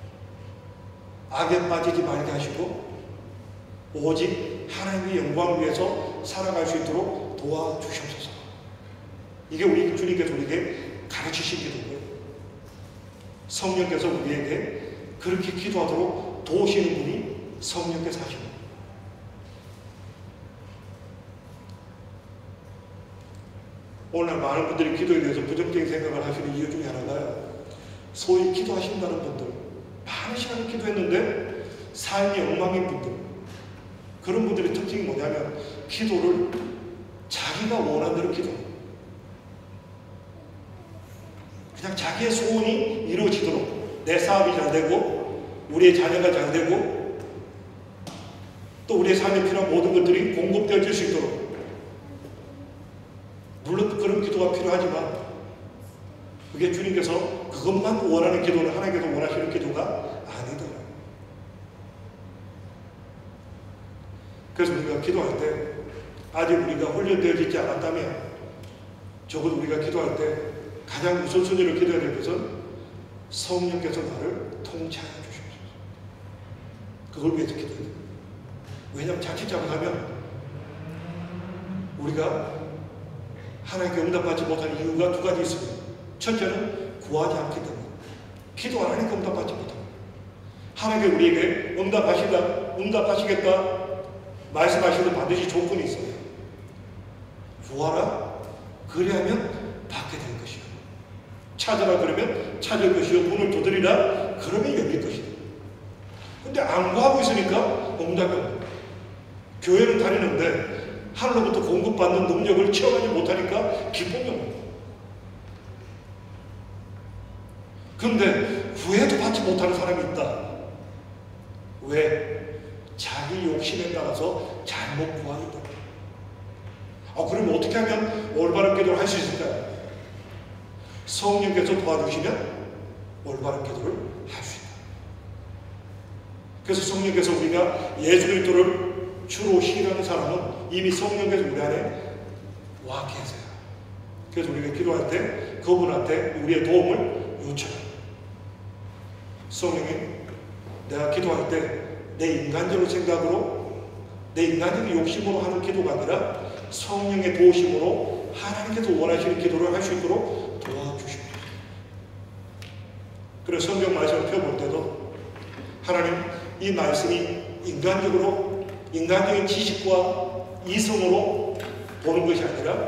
악에 빠지지 말게 하시고 오직 하나님의 영광을 위해서 살아갈 수 있도록 도와주시옵소서. 이게 우리 주님께서 우리에게 가르치신 기도고요. 성령께서 우리에게 그렇게 기도하도록 도우시는 분이 성령께서 하십니다. 오늘 많은 분들이 기도에 대해서 부정적인 생각을 하시는 이유 중에 하나가 소위 기도하신다는 분들, 많은 시간을 기도했는데 삶이 엉망인 분들, 그런 분들의 특징이 뭐냐면 기도를 자기가 원하는 대로 기도합니다. 그냥 자기의 소원이 이루어지도록, 내 사업이 잘 되고 우리의 자녀가 잘 되고 또 우리의 삶에 필요한 모든 것들이 공급되어질 수 있도록, 물론 그런 기도가 필요하지만 그게 주님께서 그것만 원하는 기도는 하나님께서 원하시는 기도가 아니더라고요. 그래서 우리가 기도할 때 아직 우리가 훈련되어지지 않았다면 적어도 우리가 기도할 때 가장 우선순위로 기도해야 될 것은 성령께서 나를 통치하여 주십시오. 그걸 위해서 기도해야 돼요. 왜냐하면 자칫 잘못하면 우리가 하나님께 응답받지 못하는 이유가 두 가지 있습니다. 첫째는 구하지 않기 때문에, 기도 안 하니까 응답받지 못합니다. 하나님께 우리에게 응답하시겠다 말씀하시는 반드시 조건이 있어요. 구하라 그리하면 받게 될 것이요, 찾아라 그러면 찾을 것이요, 문을 두드리라 그러면 열릴 것이다. 근데 안 구하고 있으니까 응답이 없는, 교회는 다니는데 하늘로부터 공급받는 능력을 체험하지 못하니까 기쁨이 없는. 그런데 구해도 받지 못하는 사람이 있다. 왜? 자기 욕심에 따라서 잘못 구하기 때문에. 그러면 어떻게 하면 올바른 기도를 할 수 있을까요? 성령께서 도와주시면 올바른 기도를 할 수 있다. 그래서 성령께서 우리가 예수 그리스도를 주로 신뢰하는 사람은 이미 성령께서 우리 안에 와 계세요. 그래서 우리가 기도할 때 그분한테 우리의 도움을 요청합니다. 성령님, 내가 기도할 때 내 인간적인 생각으로, 내 인간적인 욕심으로 하는 기도가 아니라 성령의 도우심으로 하나님께서 원하시는 기도를 할 수 있도록 도와주십시오. 그래서 성경 말씀을 펴볼 때도 하나님, 이 말씀이 인간적인 지식과 이성으로 보는 것이 아니라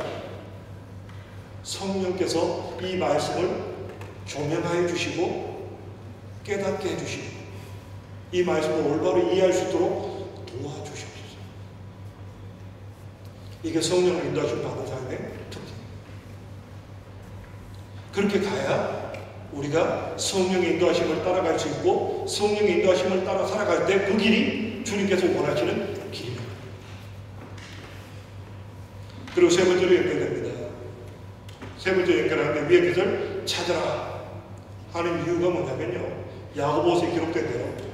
성령께서 이 말씀을 조명하여 주시고 깨닫게 해주시고 이 말씀을 올바로 이해할 수 있도록 도와주십시오. 이게 성령을 인도하심 받은 사람의 특징입니다. 그렇게 가야 우리가 성령의 인도하심을 따라갈 수 있고, 성령의 인도하심을 따라 살아갈 때 그 길이 주님께서 원하시는 길입니다. 그리고 세 번째로 연결됩니다. 세 번째 연결하는데 위의 것을 찾아라 하는 이유가 뭐냐면요, 야고보서에 기록된 대로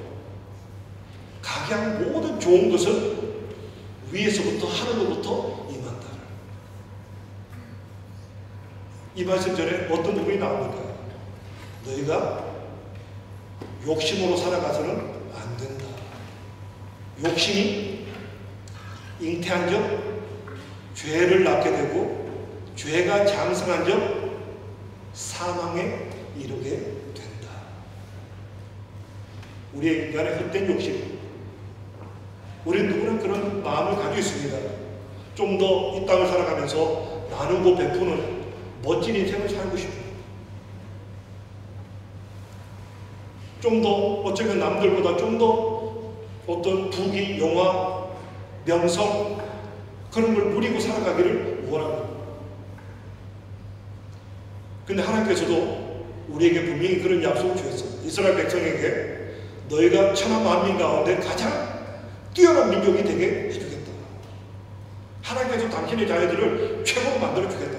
각양 모든 좋은 것은 위에서부터 하늘로부터 임한다. 이 말씀 전에 어떤 부분이 나옵니까? 너희가 욕심으로 살아가서는 안 된다. 욕심이 잉태한 적 죄를 낳게 되고, 죄가 장성한 적 사망에 이르게 된다. 우리의 인간의 헛된 욕심, 우리 누구나 그런 마음을 가지고 있습니다. 좀 더 이 땅을 살아가면서 나누고 베푸는 멋진 인생을 살고 싶어요. 좀 더 어쩌면 남들보다 좀 더 어떤 부귀, 영화, 명성 그런 걸 누리고 살아가기를 원합니다. 근데 하나님께서도 우리에게 분명히 그런 약속을 주셨어요. 이스라엘 백성에게 너희가 천하 만민 가운데 가장 뛰어난 민족이 되게 해주겠다. 하나님께서 당신의 자녀들을 최고로 만들어 주겠다.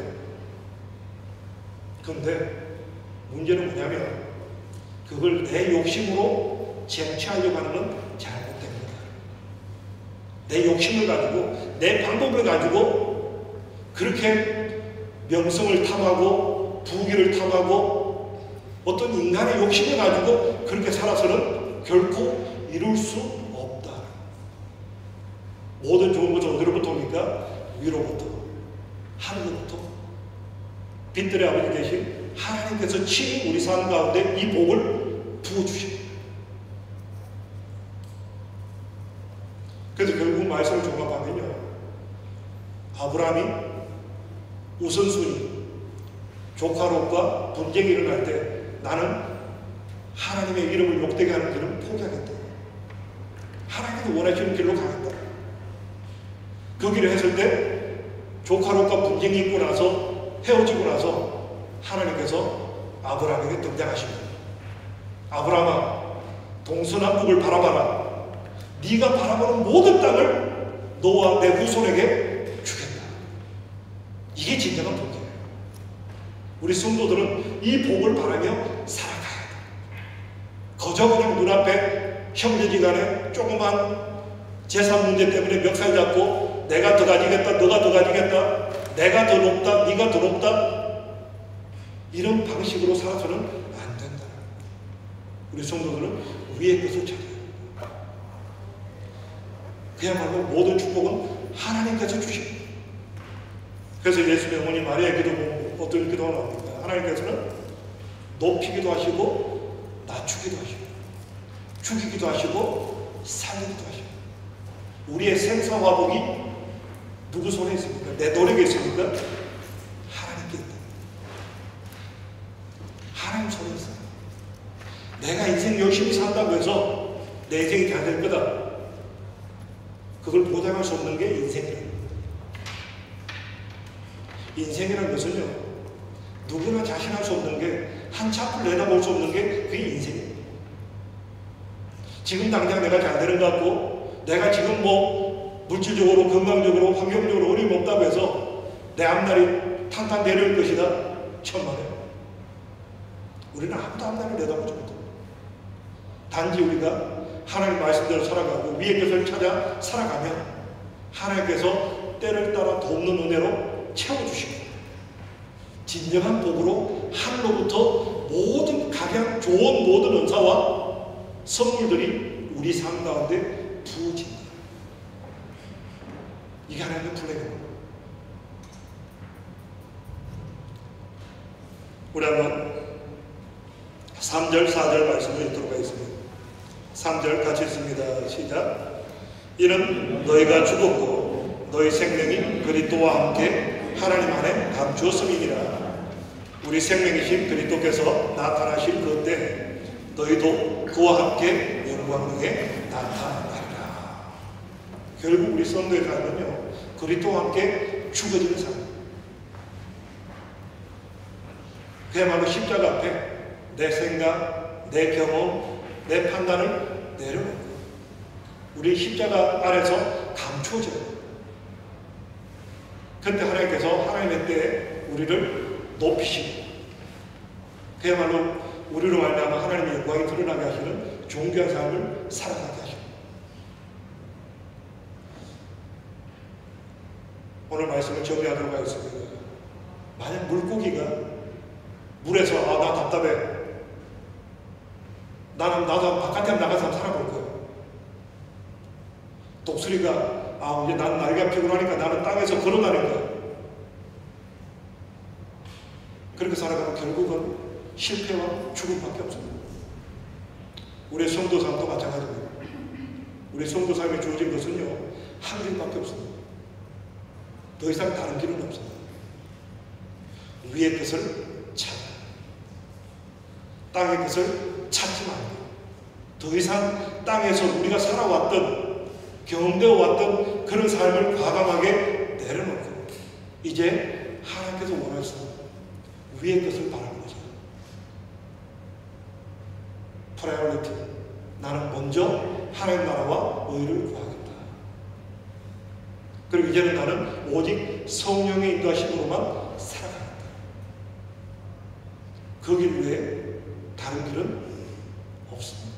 그런데 문제는 뭐냐면 그걸 내 욕심으로 쟁취하려고 하는 건 잘못됩니다. 내 욕심을 가지고, 내 방법을 가지고 그렇게 명성을 탐하고 부귀를 탐하고 어떤 인간의 욕심을 가지고 그렇게 살아서는 결코 이룰 수 없다. 모든 좋은 것은 어디로부터 옵니까? 위로부터, 하늘로부터. 빛들의 아버지 되신 하나님께서 친히 우리 삶 가운데 이 복을 부어주십니다. 그래서 결국 말씀을 종합하면요, 아브라함이 우선순위, 조카 롯과 분쟁이 일어날 때 나는 하나님의 이름을 욕되게 하는 길을 포기하겠다. 하나님께서 원하시는 길로 가겠다. 그 길을 했을 때 조카 롯과 분쟁이 있고 나서, 헤어지고 나서 하나님께서 아브라함에게 등장하십니다. 아브라함아, 동서남북을 바라봐라. 네가 바라보는 모든 땅을 너와 내 후손에게 주겠다. 이게 진정한 복이에요. 우리 성도들은 이 복을 바라며 살아가야 돼. 거저 그냥 눈앞에 형제지간에 조그만 재산 문제 때문에 멱살 잡고 내가 더 가지겠다, 너가 더 가지겠다, 내가 더 높다, 네가 더 높다, 이런 방식으로 살아서는 안 된다. 우리 성도들은 위의 것을 찾아야 합니다. 그야말로 모든 축복은 하나님께서 주십니다. 그래서 예수님의 어머니 마리아의 기도 보면 어떤 기도가 나옵니까? 하나님께서는 높이기도 하시고 낮추기도 하시고 죽이기도 하시고 살리기도 하시고 우리의 생사와 복이 누구 손에 있습니까? 내 노력에 있습니까? 하나님께 있다. 하나님 손에 있어요. 내가 인생 열심히 산다고 해서 내 인생이 잘 될 거다. 그걸 보장할 수 없는 게 인생이에요. 인생이라는 것은요, 누구나 자신할 수 없는 게, 한치 앞을 내다볼 수 없는 게 그게 인생이에요. 지금 당장 내가 잘 되는 것 같고, 내가 지금 뭐 물질적으로, 건강적으로, 환경적으로 어려움 없다고 해서 내 앞날이 탄탄대로일 것이다. 천만에요. 우리는 아무도 앞날을 내다보지 못합니다. 단지 우리가 하나님 말씀대로 살아가고 위의 것을 찾아 살아가면 하나님께서 때를 따라 돕는 은혜로 채워주시고 진정한 복으로 하늘로부터 모든 각양 좋은 모든 은사와 선물들이 우리 삶 가운데 부어진다. 이게 하나님의 플랜입니다. 우리 한번 3절 4절 말씀을 읽도록 하겠습니다. 3절 같이 읽습니다. 시작. 이는 너희가 죽었고 너희 생명이 그리스도와 함께 하나님 안에 감추었음이니라. 우리 생명이신 그리스도께서 나타나실 그때 너희도 그와 함께 영광중에 나타나리라. 결국 우리 성도의 삶은요, 그리스도와 함께 죽어지는 삶. 그야말로 십자가 앞에 내 생각, 내 경험, 내 판단을 내려놓고 우리 십자가 아래서 감춰져요. 그때 하나님께서 하나님의 때에 우리를 높이시고 그야말로 우리로 말미암아 하나님의 영광이 드러나게 하시는 존귀한 삶을 살아가게 하십니다. 오늘 말씀을 정리하도록 하겠습니다. 만약 물고기가 물에서 나 답답해, 나도 바깥에 나가서 살아볼 거야. 독수리가 이제 나는 날개가 피곤하니까 나는 땅에서 걸어다닐 거야. 그렇게 살아가면 결국은 실패와 죽음밖에 없습니다. 우리의 성도 삶도 마찬가지입니다. 우리 성도 삶에 주어진 것은요, 한 길밖에 없습니다. 더 이상 다른 길은 없습니다. 위의 것을 찾아 땅의 것을 찾지 말고 더 이상 땅에서 우리가 살아왔던 경험되어 왔던 그런 삶을 과감하게 내려놓고 이제 하나님께서 원하시는 위의 것을 바라는 거죠. 프라이어리티. 나는 먼저 하나님 나라와 의를 구하겠다. 그리고 이제는 나는 오직 성령의 인도하심으로만 살아가겠다. 그 길 외에 다른 길은 없습니다.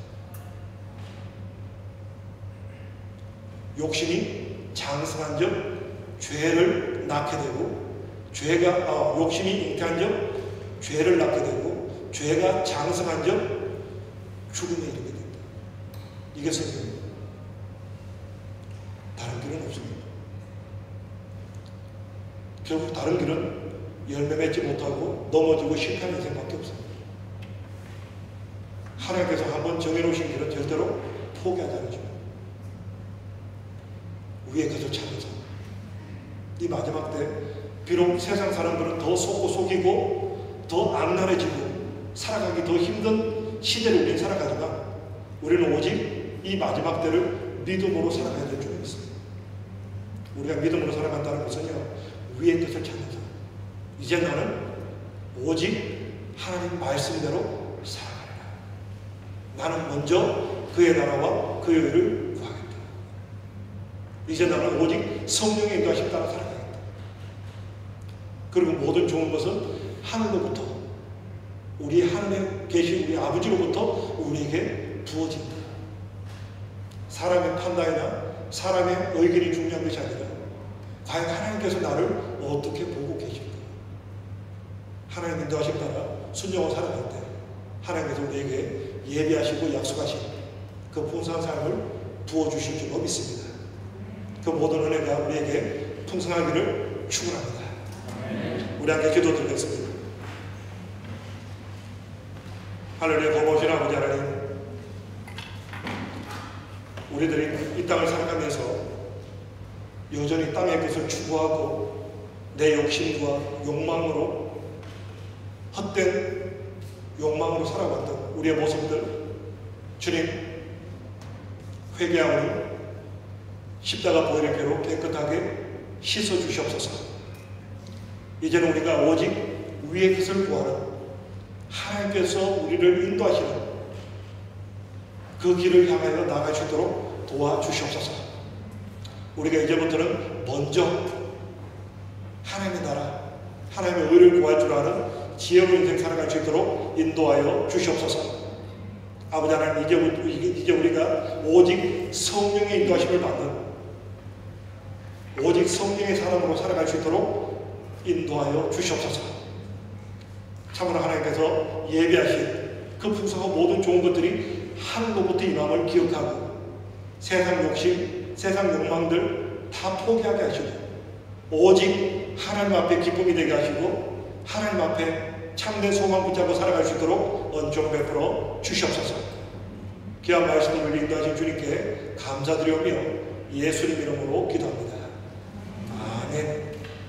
욕심이 장성한 적 죄를 낳게 되고 욕심이 잉태한 적 죄를 낳게 되고 죄가 장성한 적 죽음에 이르게 된다. 이게 성경입니다. 다른 길은 없습니다. 결국 다른 길은 열매 맺지 못하고 넘어지고 실패하는 인생밖에 없습니다. 하나님께서 한번 정해놓으신 길은 절대로 포기하지 않으십니다. 위에 것을 찾아서 이 마지막 때 비록 세상 사람들은 더 속고 속이고 더 악랄해지고 살아가기 더 힘든 시대를 우리는 살아가지만 우리는 오직 이 마지막 때를 믿음으로 살아가야 될 줄 믿습니다. 우리가 믿음으로 살아간다는 것은요, 위의 뜻을 찾아서 이제 나는 오직 하나님 말씀대로 살아가리라. 나는 먼저 그의 나라와 그의 의를 구하겠다. 이제 나는 오직 성령의 인도하심 따라 살아가겠다. 그리고 모든 좋은 것은 하늘로부터 우리 하늘에 계신 우리 아버지로부터 우리에게 부어진다. 사람의 판단이나 사람의 의견이 중요한 것이 아니라 과연 하나님께서 나를 어떻게 보고 계실까? 하나님 인도하심 따라 순종하고 살아갈 때 하나님께서 우리에게 예비하시고 약속하신 그 풍성한 삶을 부어주실 줄로 믿습니다. 그 모든 은혜가 우리에게 풍성하기를 축원합니다. 우리 함께 기도드리겠습니다. 할렐루야. 고마우신 아버지 하나님, 우리들이 이 땅을 살아가면서 여전히 땅의 것을 추구하고 내 욕심과 욕망으로 헛된 욕망으로 살아왔던 우리의 모습들, 주님 회개하오니 십자가 보혈의 피로 깨끗하게 씻어주시옵소서. 이제는 우리가 오직 위의 것을 구하는 하나님께서 우리를 인도하시는 그 길을 향하여 나아갈 수 있도록 도와주시옵소서. 우리가 이제부터는 먼저 하나님의 나라, 하나님의 의를 구할 줄 아는 지혜로운 인생 살아갈 수 있도록 인도하여 주시옵소서. 아버지 하나님, 이제 우리가 오직 성령의 인도하심을 받는 오직 성령의 사람으로 살아갈 수 있도록 인도하여 주시옵소서. 참으로 하나님께서 예비하신 그 풍성한 모든 좋은 것들이 하늘로부터 임함을 기억하고 세상 욕심, 세상 욕망들 다 포기하게 하시고 오직 하나님 앞에 기쁨이 되게 하시고 하나님 앞에 참된 소망 붙잡고 살아갈 수 있도록 은총 베풀어 주시옵소서. 귀한 말씀을 인도하신 주님께 감사드리오며 예수님 이름으로 기도합니다. 아멘.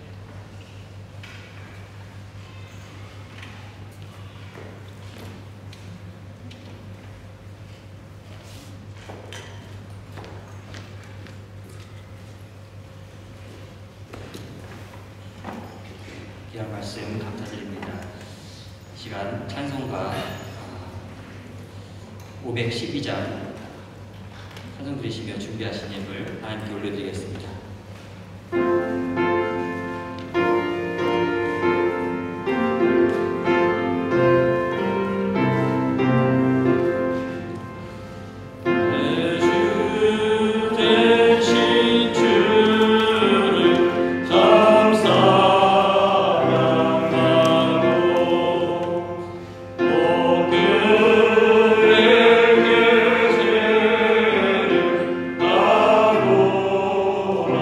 귀한 말씀 감사드립니다. 시간 찬송가 512장 찬송 드리시며 준비하신 예물 하나님께 올려드리겠습니다. 오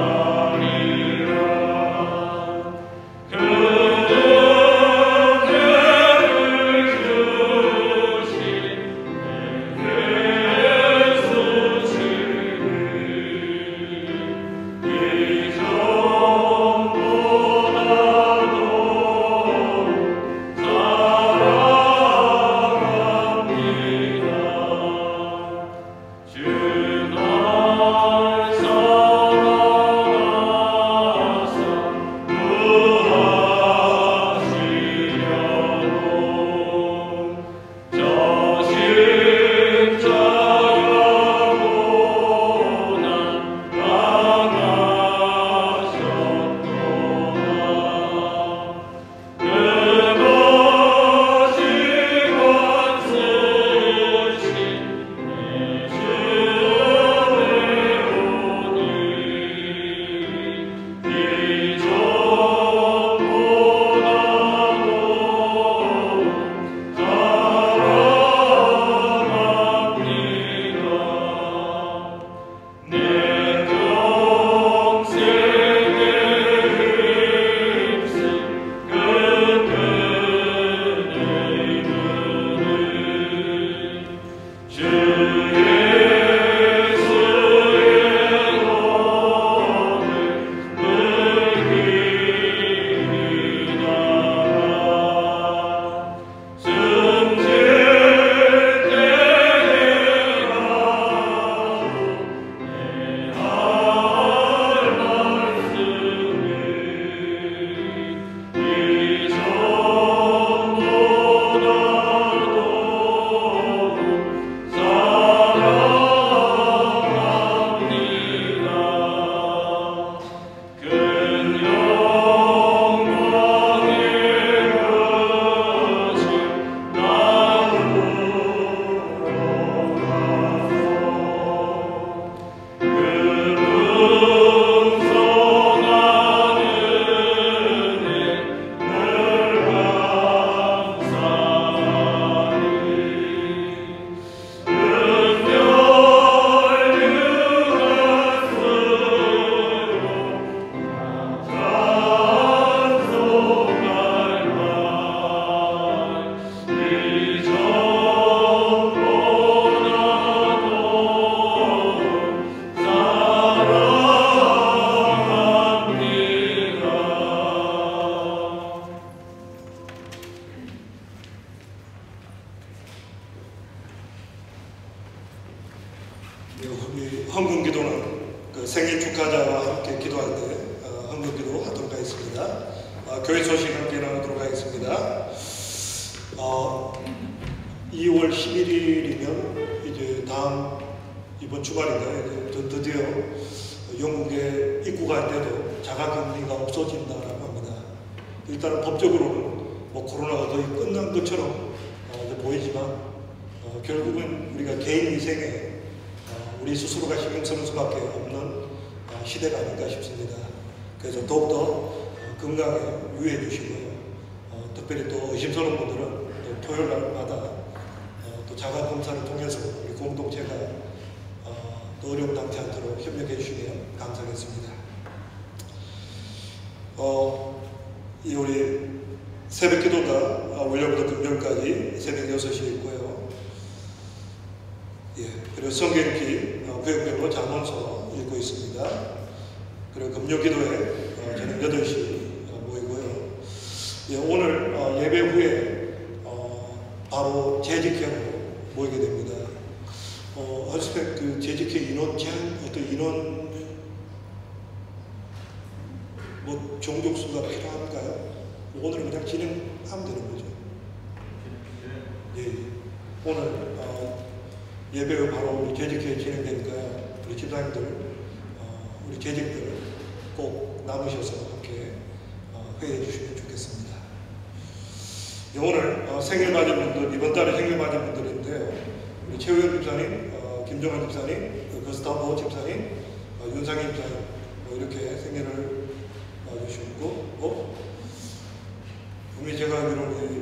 교회 소식 함께 나누도록 하겠습니다. 2월 11일이면 이제 이번 주말인가요? 이제 드디어 영국에 입국할 때도 자가격리가 없어진다라고 합니다. 일단은 법적으로는 코로나가 거의 끝난 것처럼 보이지만 결국은 우리가 개인 위생에 우리 스스로가 신경 쓰는 수밖에 없는 시대가 아닌가 싶습니다. 그래서 더욱더 건강에 유의해 주시고요. 특별히 또 의심스러운 분들은 또 토요일 날마다 또 자가 검사를 통해서 우리 공동체가 또 어려움 당치 않도록 협력해 주시면 감사하겠습니다. 이 우리 새벽 기도가 월요일부터 금요일까지 새벽 6시에 있고요. 그리고 성경 읽기 구역별로 잠언서 읽고 있습니다. 그리고 금요 기도에 저녁 8시 모이고요. 오늘 예배 후에 바로 재직회로 모이게 됩니다. 어스펙 그 재직회 인원 제한, 어떤 인원 종족수가 필요한가요? 오늘은 그냥 진행하면 되는 거죠. 오늘 예배 후 바로 우리 재직회 진행되니까요. 우리 집사님들, 우리 재직들 꼭 남으셔서 함께 회의해 주시면 좋겠습니다. 오늘 생일 맞은 분들, 이번 달에 생일 맞은 분들인데요. 우리 최우현 집사님, 김정환 집사님, 거스타보 집사님, 윤상희 집사님 이렇게 생일을 맞으셨고, 분명히 제가 알기로는 우리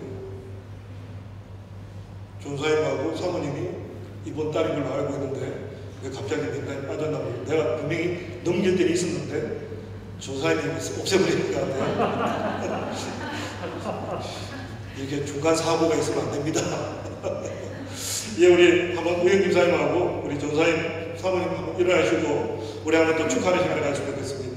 존사님하고 사모님이 이번 달인 걸로 알고 있는데 왜 갑자기 명단이 빠졌나 모르겠어요. 내가 분명히 넘길 때는 있었는데 조사님이 없애버리는 것 같아요. 이렇게 중간 사고가 있으면 안 됩니다. 우리 한번 우영 김사님하고 우리 조사님 사모님 한번 일어나시고 우리 한번 또 축하하는 시간을 가지면 좋겠습니다.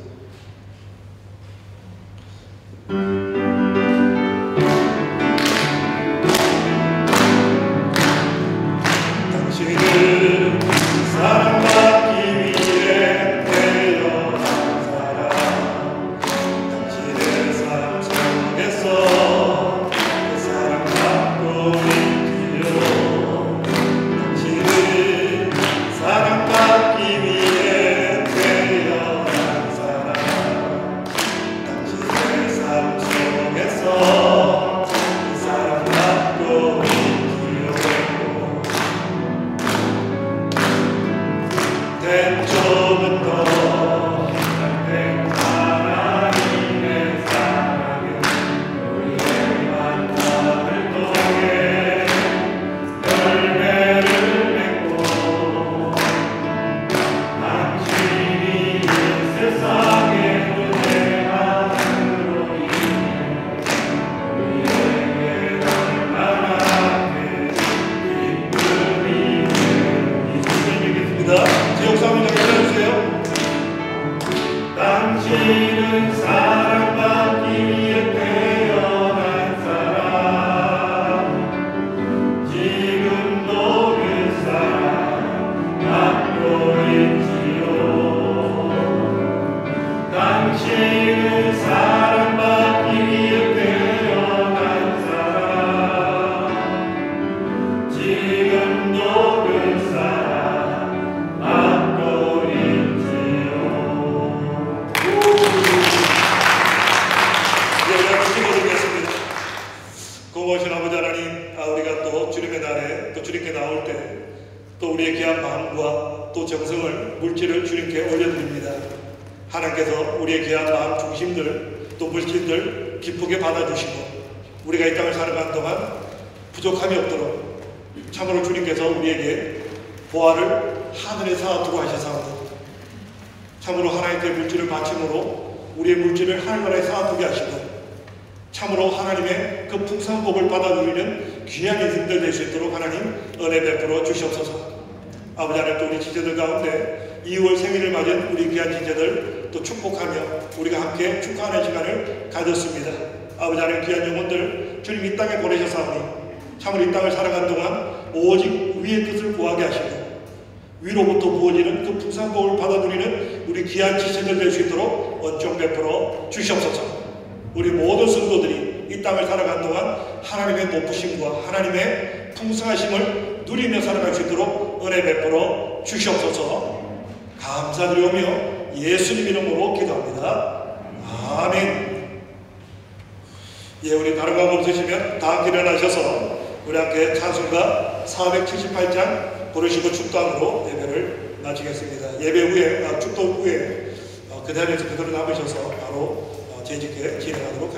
당신은 사랑받기 위해 태어난 사람, 당신의 삶 속에서 그 사랑받고 있지요. 당신은 사랑받기 위해 태어난 사람, 당신의 삶 속에서 그 사랑받고 있지요. 태초부터 시작된 하나님의 사랑은 우리의 만남을 통해 열매를 맺고 당신이 이 세상의 은혜만으로 인해 우리에게 얼마나 큰 기쁨이 되겠습니다. 지역사무장 일어나주세요. 당신은 사랑받기 위해 태어난 사람, 지금도 그 사랑 받고 있지요. 당신은 사랑받기 위해 태어난 사람, 지금도 그 사랑 받고 있지요. 고마우신 아버지 하나님, 우리가 또 주님의 날에 또 주님께 나올 때 또 우리의 귀한 마음과 또 정성을, 물질을 주님께 올려드립니다. 하나님께서 우리의 귀한 마음 중심들 또 물질들 기쁘게 받아주시고 우리가 이 땅을 살아가는 동안 부족함이 없도록 참으로 주님께서 우리에게 보화를 하늘에 쌓아두고 하셔서 참으로 하나님께 물질을 바침으로 우리의 물질을 하늘나라에 쌓아두게 하시고 참으로 하나님의 그 풍성한 복을 받아 누리는 귀한 인생들 될 수 있도록 하나님 은혜 베풀어 주시옵소서. 아버지 하나님, 또 우리 지체들 가운데 2월 생일을 맞은 우리 귀한 지체들 또 축복하며 우리가 함께 축하하는 시간을 가졌습니다. 아버지 하나님, 귀한 영혼들 주님 이 땅에 보내셨사오니 참으로 이 땅을 살아간 동안 오직 위의 뜻을 구하게 하시고 위로부터 부어지는 그 풍성한 복을 받아 누리는 우리 귀한 지체들 될 수 있도록恩宠 베풀어 주시옵소서. 우리 모든 성도들이 이 땅을 살아가는 동안 하나님의 높으심과 하나님의 풍성하심을 누리며 살아갈 수 있도록 은혜 베풀어 주시옵소서. 감사드리오며 예수님 이름으로 기도합니다. 아멘. 예, 우리 다른 거 없으시면 다 함께 일어나셔서 우리 함께 찬송가 478장 부르시고 축도함으로 예배를 마치겠습니다. 예배 후에 축도 후에 그 자리에서 그대로 남으셔서 바로 재직에 진행하도록 하겠습니다.